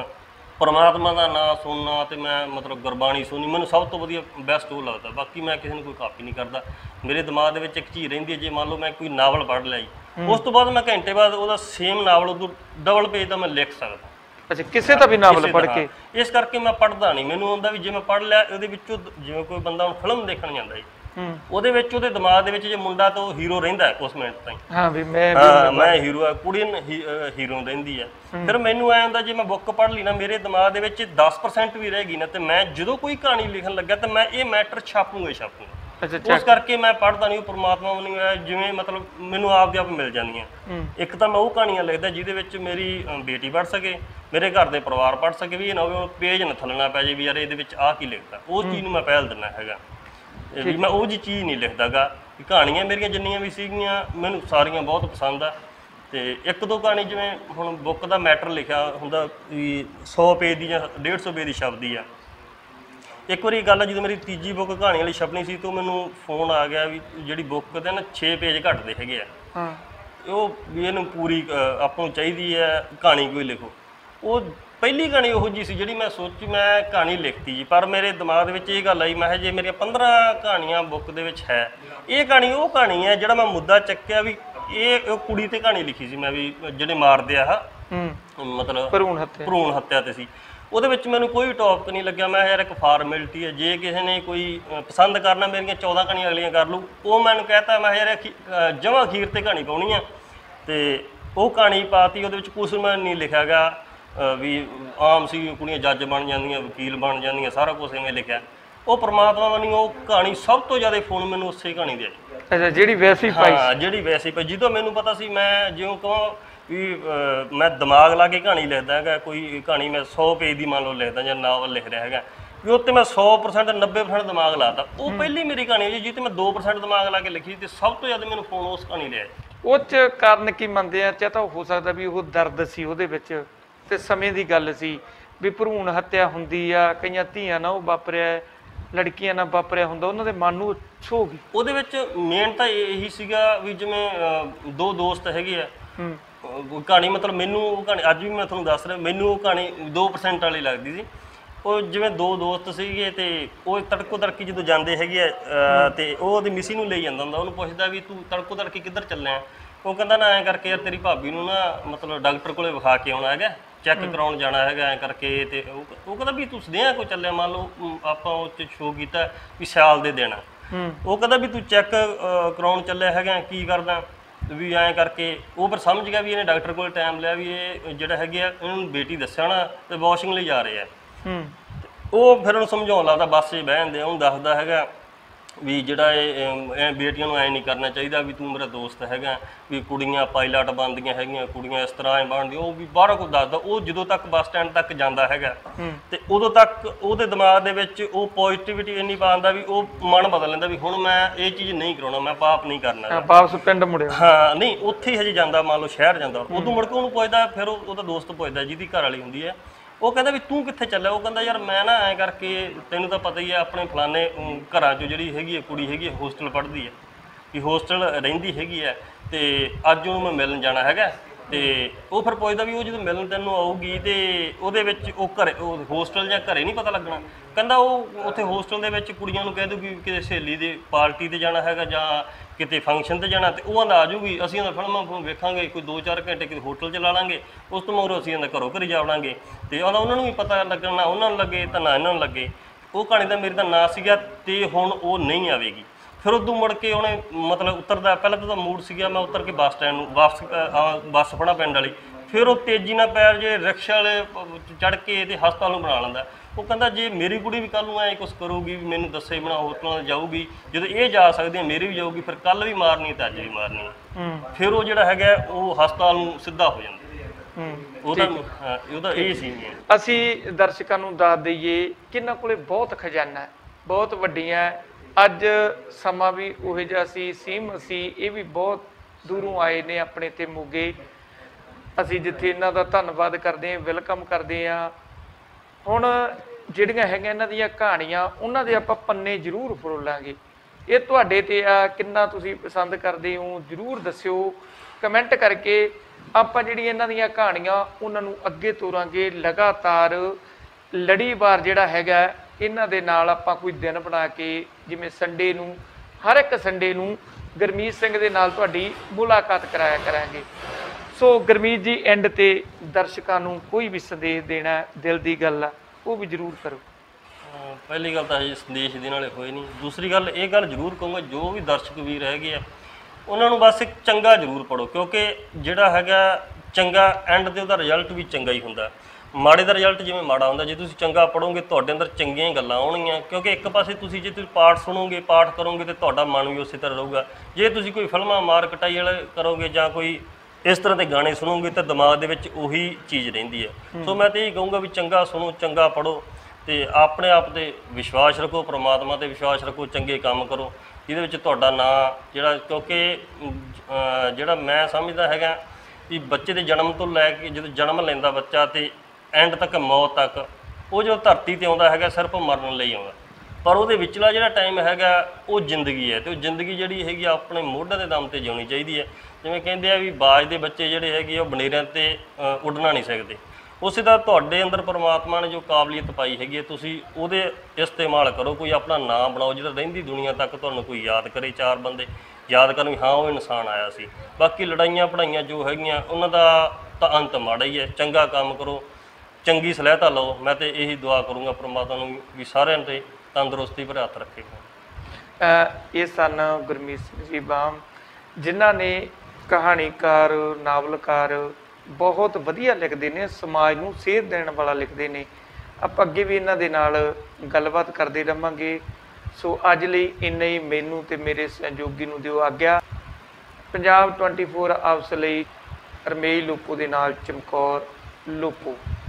ਪਰਮਾਤਮਾ ਦਾ ਨਾਂ ਸੁਣਨਾ, ਤੇ ਮੈਂ ਮਤਲਬ ਗੁਰਬਾਣੀ ਸੁਣੀ, ਮੈਨੂੰ ਸਭ ਤੋਂ ਵਧੀਆ ਬੈਸਟ ਉਹ ਲੱਗਦਾ। ਬਾਕੀ ਮੈਂ ਕਿਸੇ ਨੂੰ ਕੋਈ ਕਾਪੀ ਨਹੀਂ ਕਰਦਾ। ਮੇਰੇ ਦਿਮਾਗ ਦੇ ਵਿੱਚ ਇੱਕ ਚੀਜ਼ ਰਹਿੰਦੀ ਹੈ, ਜੇ ਮੰਨ ਲਓ ਮੈਂ ਕੋਈ ਨਾਵਲ ਪੜ੍ਹ ਲਿਆ ਜੀ, ਉਸ ਤੋਂ ਬਾਅਦ ਮੈਂ ਘੰਟੇ ਬਾਅਦ ਉਹਦਾ ਸੇਮ ਨਾਵਲ ਉਦੋਂ ਡਬਲ ਪੇਜ ਦਾ ਮੈਂ ਲਿਖ ਸਕਦਾ। ਅੱਛਾ, ਕਿਸੇ ਦਾ ਵੀ ਨਾਵਲ ਪੜ੍ਹ ਕੇ? ਇਸ ਕਰਕੇ ਮੈਂ ਪੜ੍ਹਦਾ ਨਹੀਂ। ਮੈਨੂੰ ਹੁੰਦਾ ਵੀ ਜੇ ਮੈਂ ਪੜ੍ਹ ਲਿਆ, ਉਹਦੇ ਵਿੱਚੋਂ ਜਿਵੇਂ ਕੋਈ ਬੰਦਾ ਹੁਣ ਫਿਲਮ ਦੇਖਣ ਜਾਂਦਾ ਜੀ, ਉਹਦੇ ਵਿੱਚ ਉਹਦੇ ਦਿਮਾਗ ਦੇ ਵਿੱਚ ਜੇ ਮੁੰਡਾ ਤਾਂ ਉਹ ਹੀਰੋ ਰਹਿੰਦਾ ਕੁਛ ਮਿੰਟ ਤਾਈਂ, ਹਾਂ ਵੀ ਮੈਂ ਹਾਂ ਮੈਂ ਹੀਰੋ ਆ, ਕੁੜੀ ਹੀਰੋ ਰਹਿੰਦੀ ਆ। ਫਿਰ ਮੈਨੂੰ ਐ ਹੁੰਦਾ ਜੇ ਮੈਂ ਬੁੱਕ ਪੜ੍ਹ ਲਈ ਨਾ, ਮੇਰੇ ਦਿਮਾਗ ਦੇ ਵਿੱਚ ਦਸ ਪਰਸੈਂਟ ਵੀ ਰਹਿ ਗਈ ਨਾ, ਤੇ ਮੈਂ ਜਦੋਂ ਕੋਈ ਕਹਾਣੀ ਲਿਖਣ ਲੱਗਾ ਤਾਂ ਮੈਂ ਇਹ ਮੈਟਰ ਛਾਪੂਗਾ ਛਾਪੂਗਾ। ਉਸ ਕਰਕੇ ਮੈਂ ਪੜ੍ਹਦਾ ਨਹੀਂ। ਉਹ ਪਰਮਾਤਮਾ ਨੂੰ ਨਹੀਂ, ਜਿਵੇਂ ਮਤਲਬ ਮੈਨੂੰ ਆਪਦੇ ਆਪ ਮਿਲ ਜਾਂਦੀਆਂ। ਇੱਕ ਤਾਂ ਮੈਂ ਉਹ ਕਹਾਣੀਆਂ ਲਿਖਦਾ ਜਿਹਦੇ ਵਿੱਚ ਮੇਰੀ ਬੇਟੀ ਪੜ੍ਹ ਸਕੇ, ਮੇਰੇ ਘਰ ਦੇ ਪਰਿਵਾਰ ਪੜ੍ਹ ਸਕੇ, ਵੀ ਇਹ ਨਾ ਹੋਵੇ ਪੇਜ ਨਾ ਥੱਲਣਾ ਪੈ ਜੇ ਵੀ ਯਾਰ ਇਹਦੇ ਵਿੱਚ ਆਹ ਕੀ ਲਿਖਦਾ। ਉਹ ਚੀਜ਼ ਨੂੰ ਮੈਂ ਪਹਿਲ ਦਿੰਦਾ ਹੈਗਾ, ਵੀ ਮੈਂ ਉਹ ਜਿਹੀ ਚੀਜ਼ ਨਹੀਂ ਲਿਖਦਾ ਗਾ। ਕਹਾਣੀਆਂ ਮੇਰੀਆਂ ਜਿੰਨੀਆਂ ਵੀ ਸੀਗੀਆਂ ਮੈਨੂੰ ਸਾਰੀਆਂ ਬਹੁਤ ਪਸੰਦ ਆ। ਤੇ ਇੱਕ ਦੋ ਕਹਾਣੀ ਜਿਵੇਂ ਹੁਣ ਬੁੱਕ ਦਾ ਮੈਟਰ ਲਿਖਿਆ ਹੁੰਦਾ ਵੀ ਸੌ ਪੇਜ ਦੀ ਜਾਂ ਡੇਢ ਸੌ ਪੇਜ ਦੀ ਛਪਦੀ ਆ। ਇੱਕ ਵਾਰੀ ਗੱਲ ਆ, ਜਦੋਂ ਮੇਰੀ ਤੀਜੀ ਬੁੱਕ ਕਹਾਣੀ ਵਾਲੀ ਛਪਣੀ ਸੀ, ਤਾਂ ਮੈਨੂੰ ਫੋਨ ਆ ਗਿਆ ਵੀ ਜਿਹੜੀ ਬੁੱਕ ਦੇ ਨਾ ਛੇ ਪੇਜ ਘੱਟਦੇ ਹੈਗੇ ਆ, ਉਹ ਵੀ ਇਹਨੂੰ ਪੂਰੀ ਆਪਾਂ ਨੂੰ ਚਾਹੀਦੀ ਹੈ ਕਹਾਣੀ ਕੋਈ ਲਿਖੋ। ਉਹ ਪਹਿਲੀ ਕਹਾਣੀ ਉਹੋ ਜਿਹੀ ਸੀ ਜਿਹੜੀ ਮੈਂ ਸੋਚੀ, ਮੈਂ ਕਹਾਣੀ ਲਿਖਤੀ ਜੀ। ਪਰ ਮੇਰੇ ਦਿਮਾਗ ਦੇ ਵਿੱਚ ਇਹ ਗੱਲ ਆਈ, ਮੈਂ ਕਿਹਾ ਜੇ ਮੇਰੀਆਂ ਪੰਦਰਾਂ ਕਹਾਣੀਆਂ ਬੁੱਕ ਦੇ ਵਿੱਚ ਹੈ, ਇਹ ਕਹਾਣੀ ਉਹ ਕਹਾਣੀ ਹੈ ਜਿਹੜਾ ਮੈਂ ਮੁੱਦਾ ਚੱਕਿਆ ਵੀ ਇਹ ਉਹ ਕੁੜੀ ਤੇ ਕਹਾਣੀ ਲਿਖੀ ਸੀ ਮੈਂ, ਵੀ ਜਿਹੜੇ ਮਾਰਦੇ ਆ ਮਤਲਬ ਭਰੂਣ ਹੱਤਿਆ ਭਰੂਣ ਹੱਤਿਆ ਤੇ ਸੀ। ਉਹਦੇ ਵਿੱਚ ਮੈਨੂੰ ਕੋਈ ਟੌਪਿਕ ਨਹੀਂ ਲੱਗਿਆ। ਮੈਂ ਯਾਰ ਇੱਕ ਫਾਰਮੈਲਿਟੀ ਹੈ, ਜੇ ਕਿਸੇ ਨੇ ਕੋਈ ਪਸੰਦ ਕਰਨਾ ਮੇਰੀਆਂ ਚੌਦਾਂ ਕਹਾਣੀਆਂ ਅਗਲੀਆਂ ਕਰ ਲੂ। ਉਹ ਮੈਨੂੰ ਕਹਿਤਾ ਮੈਂ ਯਾਰ ਜਮਾਂ ਅਖੀਰ 'ਤੇ ਕਹਾਣੀ ਪਾਉਣੀ ਆ, ਅਤੇ ਉਹ ਕਹਾਣੀ ਪਾਤੀ। ਉਹਦੇ ਵਿੱਚ ਕੁਛ ਮੈਂ ਨਹੀਂ ਲਿਖਿਆ ਗਾ ਵੀ ਆਮ ਸੀ ਕੁੜੀਆਂ ਜੱਜ ਬਣ ਜਾਂਦੀਆਂ, ਵਕੀਲ ਬਣ ਜਾਂਦੀਆਂ, ਸਾਰਾ ਕੁਛ ਇਵੇਂ ਲਿਖਿਆ। ਉਹ ਪਰਮਾਤਮਾ ਵੱਲੋਂ ਉਹ ਕਹਾਣੀ ਸਭ ਤੋਂ ਜ਼ਿਆਦਾ ਫੋਨ ਮੈਨੂੰ ਉਸੇ ਕਹਾਣੀ ਦੇ ਆਈ। ਅੱਛਾ, ਜਿਹੜੀ ਵੈਸੀ ਪਾਈ? ਹਾਂ, ਜਿਹੜੀ ਵੈਸੀ ਪਾਈ। ਜਦੋਂ ਮੈਨੂੰ ਪਤਾ ਸੀ, ਮੈਂ ਜਿਉਂ ਕਹਾਂ ਵੀ ਮੈਂ ਦਿਮਾਗ ਲਾ ਕੇ ਕਹਾਣੀ ਲਿਖਦਾ ਹੈਗਾ, ਕੋਈ ਕਹਾਣੀ ਮੈਂ ਸੌ ਪੇਜ ਦੀ ਮੰਨ ਲਓ ਲਿਖਦਾ ਜਾਂ ਨਾਵਲ ਲਿਖ ਰਿਹਾ ਹੈਗਾ, ਵੀ ਉੱਤੇ ਮੈਂ ਸੌ ਪ੍ਰਸੈਂਟ ਨੱਬੇ ਪ੍ਰਸੈਂਟ ਦਿਮਾਗ ਲਾਤਾ। ਉਹ ਪਹਿਲੀ ਮੇਰੀ ਕਹਾਣੀ ਹੈ ਜੀ ਜਿਹ ਤੇ ਮੈਂ ਦੋ ਪ੍ਰਸੈਂਟ ਦਿਮਾਗ ਲਾ ਕੇ ਲਿਖੀ ਤੇ ਸਭ ਤੋਂ ਜ਼ਿਆਦਾ ਮੈਨੂੰ ਫੋਨ ਉਸ ਕਹਾਣੀ ਲਿਆ। ਉਹ 'ਚ ਕਾਰਨ ਕੀ ਮੰਨਦੇ ਆ? ਚਾਹੇ ਤਾਂ ਹੋ ਸਕਦਾ ਵੀ ਉਹ ਦਰਦ ਸੀ ਉਹਦੇ ਵਿੱਚ ਤੇ ਸਮੇਂ ਦੀ ਗੱਲ ਸੀ ਵੀ ਭਰੂਣ ਹੱਤਿਆ ਹੁੰਦੀ ਆ, ਕਈਆਂ ਧੀਆਂ ਨਾਲ ਉਹ ਵਾਪਰਿਆ, ਲੜਕੀਆਂ ਨਾਲ ਵਾਪਰਿਆ ਹੁੰਦਾ, ਉਹਨਾਂ ਦੇ ਮਨ ਨੂੰ ਛੋ ਗਈ। ਉਹਦੇ ਵਿੱਚ ਮੇਨ ਤਾਂ ਇਹੀ ਸੀਗਾ ਵੀ ਜਿਵੇਂ ਦੋ ਦੋਸਤ ਹੈਗੇ ਆ, ਕਹਾਣੀ ਮਤਲਬ ਮੈਨੂੰ ਉਹ ਕਹਾਣੀ ਅੱਜ ਵੀ ਮੈਂ ਤੁਹਾਨੂੰ ਦੱਸ ਰਿਹਾ, ਮੈਨੂੰ ਉਹ ਕਹਾਣੀ ਦੋ ਪ੍ਰਸੈਂਟ ਵਾਲੀ ਲੱਗਦੀ ਸੀ। ਉਹ ਜਿਵੇਂ ਦੋ ਦੋਸਤ ਸੀਗੇ ਤੇ ਉਹ ਤੜਕੋ ਤੜਕੀ ਜਦੋਂ ਜਾਂਦੇ ਹੈਗੇ ਆ ਤੇ ਉਹ ਉਹਦੀ ਮਿਸੀ ਨੂੰ ਲਈ ਜਾਂਦਾ ਹੁੰਦਾ, ਉਹਨੂੰ ਪੁੱਛਦਾ ਵੀ ਤੂੰ ਤੜਕੋ ਤੜਕੀ ਕਿੱਧਰ ਚੱਲਿਆ? ਉਹ ਕਹਿੰਦਾ ਨਾ ਐਂ ਕਰਕੇ ਯਾਰ ਤੇਰੀ ਭਾਬੀ ਨੂੰ ਨਾ ਮਤਲਬ ਡਾਕਟਰ ਕੋਲੇ ਵਿਖਾ ਕੇ ਆਉਣਾ ਹੈਗਾ, ਚੈੱਕ ਕਰਾਉਣ ਜਾਣਾ ਹੈਗਾ ਐਂ ਕਰਕੇ। ਤੇ ਉਹ ਉਹ ਕਹਿੰਦਾ ਵੀ ਤੂੰ ਸਦਿਆਂ ਕੋ ਚੱਲਿਆ? ਮੰਨ ਲਓ ਆਪਾਂ ਉਹ 'ਚ ਸ਼ੋਅ ਕੀਤਾ ਵੀ ਸਿਆਲ ਦੇ ਦਿਨ, ਉਹ ਕਹਿੰਦਾ ਵੀ ਤੂੰ ਚੈੱਕ ਕਰਾਉਣ ਚੱਲਿਆ ਹੈਗਾ ਕੀ ਕਰਦਾ ਵੀ ਐਂ ਕਰਕੇ। ਉਹ ਫਿਰ ਸਮਝ ਗਿਆ ਵੀ ਇਹਨੇ ਡਾਕਟਰ ਕੋਲ ਟਾਈਮ ਲਿਆ ਵੀ ਇਹ ਜਿਹੜਾ ਹੈਗੇ ਆ ਇਹਨੂੰ ਬੇਟੀ ਦੱਸਿਆ ਨਾ ਤੇ ਵਾਸ਼ਿੰਗ ਲਈ ਜਾ ਰਹੇ ਆ। ਉਹ ਫਿਰ ਉਹਨੂੰ ਸਮਝਾਉਣ ਲੱਗਦਾ, ਬੱਸ 'ਚ ਬਹਿ ਜਾਂਦੇ, ਉਹਨੂੰ ਦੱਸਦਾ ਹੈਗਾ ਵੀ ਜਿਹੜਾ ਇਹ ਬੇਟੀਆਂ ਨੂੰ ਐਂ ਨਹੀਂ ਕਰਨਾ ਚਾਹੀਦਾ ਵੀ ਤੂੰ ਮੇਰਾ ਦੋਸਤ ਹੈਗਾ, ਵੀ ਕੁੜੀਆਂ ਪਾਇਲਟ ਬਣਦੀਆਂ ਹੈਗੀਆਂ, ਕੁੜੀਆਂ ਇਸ ਤਰ੍ਹਾਂ ਐਂ ਬਣਦੀਆਂ। ਉਹ ਵੀ ਬਾਹਰੋਂ ਕੁਝ ਦੱਸਦਾ। ਉਹ ਜਦੋਂ ਤੱਕ ਬੱਸ ਸਟੈਂਡ ਤੱਕ ਜਾਂਦਾ ਹੈਗਾ ਤੇ ਉਦੋਂ ਤੱਕ ਉਹਦੇ ਦਿਮਾਗ ਦੇ ਵਿੱਚ ਉਹ ਪੋਜ਼ਿਟਿਵਿਟੀ ਇੰਨੀ ਪਾਉਂਦਾ ਵੀ ਉਹ ਮਨ ਬਦਲ ਲੈਂਦਾ ਵੀ ਹੁਣ ਮੈਂ ਇਹ ਚੀਜ਼ ਨਹੀਂ ਕਰਾਉਣਾ, ਮੈਂ ਪਾਪ ਨਹੀਂ ਕਰਨਾ, ਵਾਪਸ ਪਿੰਡ ਮੁੜਿਆ। ਹਾਂ ਨਹੀਂ ਉੱਥੇ ਹੀ ਹਜੇ ਜਾਂਦਾ, ਮੰਨ ਲਓ ਸ਼ਹਿਰ ਜਾਂਦਾ, ਉਦੋਂ ਮੁੜ ਕੇ ਉਹਨੂੰ ਪੁੱਛਦਾ, ਫਿਰ ਉਹਦਾ ਦੋਸਤ ਪੁੱਛਦਾ ਜਿਹਦੀ ਘਰ ਵਾਲੀ ਹੁੰਦੀ ਹੈ, ਉਹ ਕਹਿੰਦਾ ਵੀ ਤੂੰ ਕਿੱਥੇ ਚੱਲਿਆ? ਉਹ ਕਹਿੰਦਾ ਯਾਰ ਮੈਂ ਨਾ ਐਂ ਕਰਕੇ, ਤੈਨੂੰ ਤਾਂ ਪਤਾ ਹੀ ਹੈ ਆਪਣੇ ਫਲਾਣੇ ਘਰਾਂ 'ਚੋਂ ਜਿਹੜੀ ਹੈਗੀ ਹੈ ਕੁੜੀ ਹੈਗੀ ਹੈ ਹੋਸਟਲ ਪੜ੍ਹਦੀ ਹੈ, ਵੀ ਹੋਸਟਲ ਰਹਿੰਦੀ ਹੈਗੀ ਹੈ ਤੇ ਅੱਜ ਉਹਨੂੰ ਮੈਂ ਮਿਲਣ ਜਾਣਾ ਹੈਗਾ। ਤੇ ਉਹ ਫਿਰ ਪੁੱਛਦਾ ਵੀ ਉਹ ਜਦੋਂ ਮਿਲਣ ਤੈਨੂੰ ਆਊਗੀ ਤੇ ਉਹਦੇ ਵਿੱਚ ਉਹ ਘਰੇ ਉਹ ਹੋਸਟਲ ਜਾਂ ਘਰੇ ਨਹੀਂ ਪਤਾ ਲੱਗਣਾ? ਕਹਿੰਦਾ ਉਹ ਉੱਥੇ ਹੋਸਟਲ ਦੇ ਵਿੱਚ ਕੁੜੀਆਂ ਨੂੰ ਕਹਿ ਦੂਗੀ ਕਿਸੇ ਸਹੇਲੀ ਦੇ ਪਾਰਟੀ 'ਤੇ ਜਾਣਾ ਹੈਗਾ ਜਾਂ ਕਿਤੇ ਫੰਕਸ਼ਨ 'ਤੇ ਜਾਣਾ, ਤੇ ਉਹ ਆਂਦਾ ਆ ਜੂਗੀ, ਅਸੀਂ ਉਹਦਾ ਫਿਲਮਾਂ ਵੇਖਾਂਗੇ, ਕੋਈ ਦੋ ਚਾਰ ਘੰਟੇ ਕਿਤੇ ਹੋਟਲ 'ਚ ਲਾ ਲਾਂਗੇ, ਉਸ ਤੋਂ ਮਗਰੋਂ ਅਸੀਂ ਇਹਦਾ ਘਰੋਂ ਘਰੀ ਜਾਵਾਂਗੇ। ਤੇ ਉਹਦਾ ਉਹਨਾਂ ਨੂੰ ਵੀ ਪਤਾ ਲੱਗਣਾ, ਨਾ ਉਹਨਾਂ ਨੂੰ ਲੱਗੇ ਤਾਂ ਨਾ ਇਹਨਾਂ ਨੂੰ ਲੱਗੇ। ਉਹ ਕਹਾਣੀ ਦਾ ਮੇਰੇ ਦਾ ਨਾਂ ਸੀਗਾ ਤੇ ਹੁਣ ਉਹ ਨਹੀਂ ਆਵੇਗੀ। ਫਿਰ ਉਦੋਂ ਮੁੜ ਕੇ ਉਹਨੇ ਮਤਲਬ ਉਤਰਦਾ, ਪਹਿਲਾਂ ਤਾਂ ਉਹਦਾ ਮੂਡ ਸੀਗਾ ਮੈਂ ਉਤਰ ਕੇ ਬੱਸ ਸਟੈਂਡ ਨੂੰ ਵਾਪਸ ਬੱਸ ਫੜਾ ਪਿੰਡ ਵਾਲੀ, ਫਿਰ ਉਹ ਤੇਜ਼ੀ ਨਾਲ ਪੈਰ ਜੇ ਰਿਕਸ਼ਾ ਵਾਲੇ ਚੜ੍ਹ ਕੇ ਤੇ ਹਸਪਤਾਲ ਨੂੰ ਬਣਾ ਲੈਂਦਾ। ਉਹ ਕਹਿੰਦਾ ਜੇ ਮੇਰੀ ਕੁੜੀ ਵੀ ਕੱਲ੍ਹ ਨੂੰ ਐਂ ਕੁਛ ਕਰੂਗੀ ਵੀ ਮੈਨੂੰ ਦੱਸੇ ਬਣਾ ਹੋਟਲਾਂ ਜਾਊਗੀ, ਜਦੋਂ ਇਹ ਜਾ ਸਕਦੀ ਹੈ ਮੇਰੀ ਵੀ ਜਾਊਗੀ, ਫਿਰ ਕੱਲ੍ਹ ਵੀ ਮਾਰਨੀ ਤੇ ਅੱਜ ਵੀ ਮਾਰਨੀ। ਫਿਰ ਉਹ ਜਿਹੜਾ ਹੈਗਾ ਉਹ ਹਸਪਤਾਲ ਨੂੰ ਸਿੱਧਾ ਹੋ ਜਾਂਦਾ। ਉਹਦਾ ਉਹਦਾ ਇਹ ਸੀ। ਅਸੀਂ ਦਰਸ਼ਕਾਂ ਨੂੰ ਦੱਸ ਦਈਏ ਕਿ ਇਹਨਾਂ ਕੋਲੇ ਬਹੁਤ ਖਜ਼ਾਨਾ, ਬਹੁਤ ਵੱਡੀਆਂ। ਅੱਜ ਸਮਾਂ ਵੀ ਉਹੋ ਜਿਹਾ ਸੀ, ਸੀਮ ਸੀ, ਇਹ ਵੀ ਬਹੁਤ ਦੂਰੋਂ ਆਏ ਨੇ ਆਪਣੇ ਤੇ ਮੋਗੇ। ਅਸੀਂ ਜਿੱਥੇ ਇਹਨਾਂ ਦਾ ਧੰਨਵਾਦ ਕਰਦੇ ਹਾਂ, ਵੈਲਕਮ ਕਰਦੇ ਹਾਂ। ਹੁਣ ਜਿਹੜੀਆਂ ਹੈਗੀਆਂ ਇਹਨਾਂ ਦੀਆਂ ਕਹਾਣੀਆਂ, ਉਹਨਾਂ ਦੇ ਆਪਾਂ ਪੰਨੇ ਜ਼ਰੂਰ ਫਰੋਲਾਂਗੇ। ਇਹ ਤੁਹਾਡੇ ਤੇ ਆ, ਕਿੰਨਾ ਤੁਸੀਂ ਪਸੰਦ ਕਰਦੇ ਹੋ ਜ਼ਰੂਰ ਦੱਸਿਓ ਕਮੈਂਟ ਕਰਕੇ। ਆਪਾਂ ਜਿਹੜੀਆਂ ਇਹਨਾਂ ਦੀਆਂ ਕਹਾਣੀਆਂ ਉਹਨਾਂ ਨੂੰ ਅੱਗੇ ਤੋਰਾਂਗੇ ਲਗਾਤਾਰ। ਲੜੀਵਾਰ ਜਿਹੜਾ ਹੈਗਾ ਇਹਨਾਂ ਦੇ ਨਾਲ ਆਪਾਂ ਕੋਈ ਦਿਨ ਬਣਾ ਕੇ, ਜਿਵੇਂ ਸੰਡੇ ਨੂੰ, ਹਰ ਇੱਕ ਸੰਡੇ ਨੂੰ ਗੁਰਮੀਤ ਸਿੰਘ ਦੇ ਨਾਲ ਤੁਹਾਡੀ ਮੁਲਾਕਾਤ ਕਰਾਇਆ ਕਰਾਂਗੇ। ਸੋ ਗੁਰਮੀਤ ਜੀ, ਐਂਡ ਤੇ ਦਰਸ਼ਕਾਂ ਨੂੰ ਕੋਈ ਵੀ ਸੰਦੇਸ਼ ਦੇਣਾ, ਦਿਲ ਦੀ ਗੱਲ ਆ, ਉਹ ਵੀ ਜ਼ਰੂਰ ਕਰੋ। ਪਹਿਲੀ ਗੱਲ ਤਾਂ ਹਜੇ ਸੰਦੇਸ਼ ਦੇਣ ਵਾਲੇ ਹੋਏ ਨਹੀਂ। ਦੂਸਰੀ ਗੱਲ ਇਹ ਗੱਲ ਜ਼ਰੂਰ ਕਹੂੰਗਾ, ਜੋ ਵੀ ਦਰਸ਼ਕ ਵੀਰ ਹੈਗੇ ਆ ਉਹਨਾਂ ਨੂੰ ਬਸ ਇੱਕ ਚੰਗਾ ਜ਼ਰੂਰ ਪੜ੍ਹੋ, ਕਿਉਂਕਿ ਜਿਹੜਾ ਹੈਗਾ ਚੰਗਾ ਐਂਡ ਤੇ ਉਹਦਾ ਰਿਜ਼ਲਟ ਵੀ ਚੰਗਾ ਹੀ ਹੁੰਦਾ। ਮਾੜੇ ਦਾ ਰਿਜ਼ਲਟ ਜਿਵੇਂ ਮਾੜਾ ਹੁੰਦਾ, ਜੇ ਤੁਸੀਂ ਚੰਗਾ ਪੜ੍ਹੋਗੇ ਤੁਹਾਡੇ ਅੰਦਰ ਚੰਗੀਆਂ ਹੀ ਗੱਲਾਂ ਆਉਣਗੀਆਂ। ਕਿਉਂਕਿ ਇੱਕ ਪਾਸੇ ਤੁਸੀਂ ਜੇ ਤੁਸੀਂ ਪਾਠ ਸੁਣੋਗੇ, ਪਾਠ ਕਰੋਗੇ ਤੇ ਤੁਹਾਡਾ ਮਨ ਵੀ ਉਸੇ ਤਰ੍ਹਾਂ ਰਹੂਗਾ। ਜੇ ਤੁਸੀਂ ਕੋਈ ਫਿਲਮਾਂ ਮਾਰ ਕਟਾਈ ਵਾਲੇ ਕਰੋਗੇ ਜਾਂ ਕੋਈ ਇਸ ਤਰ੍ਹਾਂ ਦੇ ਗਾਣੇ ਸੁਣੋਗੇ ਤਾਂ ਦਿਮਾਗ ਦੇ ਵਿੱਚ ਉਹੀ ਚੀਜ਼ ਰਹਿੰਦੀ ਹੈ। ਸੋ ਮੈਂ ਤਾਂ ਇਹ ਕਹੂੰਗਾ ਵੀ ਚੰਗਾ ਸੁਣੋ, ਚੰਗਾ ਪੜ੍ਹੋ ਤੇ ਆਪਣੇ ਆਪ 'ਤੇ ਵਿਸ਼ਵਾਸ ਰੱਖੋ, ਪ੍ਰਮਾਤਮਾ 'ਤੇ ਵਿਸ਼ਵਾਸ ਰੱਖੋ, ਚੰਗੇ ਕੰਮ ਕਰੋ ਜਿਹਦੇ ਵਿੱਚ ਤੁਹਾਡਾ ਨਾਂ ਜਿਹੜਾ, ਕਿਉਂਕਿ ਜਿਹੜਾ ਮੈਂ ਸਮਝਦਾ ਹੈਗਾ ਵੀ ਬੱਚੇ ਦੇ ਜਨਮ ਤੋਂ ਲੈ ਕੇ ਜਦੋਂ ਜਨਮ ਲੈਂਦਾ ਬੱਚਾ ਤੇ ਐਂਡ ਤੱਕ ਮੌਤ ਤੱਕ, ਉਹ ਜਦੋਂ ਧਰਤੀ 'ਤੇ ਆਉਂਦਾ ਹੈਗਾ ਸਿਰਫ ਮਰਨ ਲਈ ਆਉਂਦਾ, ਪਰ ਉਹਦੇ ਵਿਚਲਾ ਜਿਹੜਾ ਟਾਈਮ ਹੈਗਾ ਉਹ ਜ਼ਿੰਦਗੀ ਹੈ। ਤੇ ਉਹ ਜ਼ਿੰਦਗੀ ਜਿਹੜੀ ਹੈਗੀ ਆ ਆਪਣੇ ਮੋਢਿਆਂ ਦੇ ਦਮ 'ਤੇ ਜਿਉਣੀ ਚਾਹੀਦੀ ਹੈ। ਜਿਵੇਂ ਕਹਿੰਦੇ ਆ ਵੀ ਬਾਜ ਦੇ ਬੱਚੇ ਜਿਹੜੇ ਹੈਗੇ ਉਹ ਬਨੇਰਿਆਂ 'ਤੇ ਉੱਡਣਾ ਨਹੀਂ ਸਕਦੇ, ਉਸੇ ਦਾ ਤੁਹਾਡੇ ਅੰਦਰ ਪਰਮਾਤਮਾ ਨੇ ਜੋ ਕਾਬਲੀਅਤ ਪਾਈ ਹੈਗੀ ਹੈ, ਤੁਸੀਂ ਉਹਦੇ ਇਸਤੇਮਾਲ ਕਰੋ। ਕੋਈ ਆਪਣਾ ਨਾਮ ਬਣਾਓ ਜਿਹੜਾ ਰਹਿੰਦੀ ਦੁਨੀਆ ਤੱਕ ਤੁਹਾਨੂੰ ਕੋਈ ਯਾਦ ਕਰੇ, ਚਾਰ ਬੰਦੇ ਯਾਦ ਕਰਨ ਵੀ ਹਾਂ ਉਹ ਇਨਸਾਨ ਆਇਆ ਸੀ। ਬਾਕੀ ਲੜਾਈਆਂ ਪੜਾਈਆਂ ਜੋ ਹੈਗੀਆਂ ਉਹਨਾਂ ਦਾ ਤਾਂ ਅੰਤ ਮਾੜਾ ਹੀ ਹੈ। ਚੰਗਾ ਕੰਮ ਕਰੋ, ਚੰਗੀ ਸਲਾਹਤਾ ਲਓ। ਮੈਂ ਤਾਂ ਇਹੀ ਦੁਆ ਕਰੂੰਗਾ ਪਰਮਾਤਮਾ ਨੂੰ ਵੀ ਸਾਰਿਆਂ 'ਤੇ ਤੰਦਰੁਸਤੀ ਭਰਿਆ ਹੱਥ ਰੱਖੇ। ਇਹ ਸਨ ਗੁਰਮੀਤ ਸਿੰਘ ਜੀ ਬਾਮ, ਜਿਨ੍ਹਾਂ ਨੇ ਕਹਾਣੀਕਾਰ, ਨਾਵਲਕਾਰ, ਬਹੁਤ ਵਧੀਆ ਲਿਖਦੇ ਨੇ, ਸਮਾਜ ਨੂੰ ਸੇਧ ਦੇਣ ਵਾਲਾ ਲਿਖਦੇ ਨੇ। ਆਪਾਂ ਅੱਗੇ ਵੀ ਇਹਨਾਂ ਦੇ ਨਾਲ ਗੱਲਬਾਤ ਕਰਦੇ ਰਹਾਂਗੇ। ਸੋ ਅੱਜ ਲਈ ਇੰਨਾ ਹੀ। ਮੈਨੂੰ ਤੇ ਮੇਰੇ ਸਹਿਯੋਗੀ ਨੂੰ ਦਿਓ ਆਗਿਆ। ਪੰਜਾਬ ਟਵੰਟੀ ਫੋਰ ਆਵਰਸ ਲਈ ਰਮੇਸ਼ ਲੋਪੋ ਦੇ ਨਾਲ ਚਮਕੌਰ ਲੋਪੋ।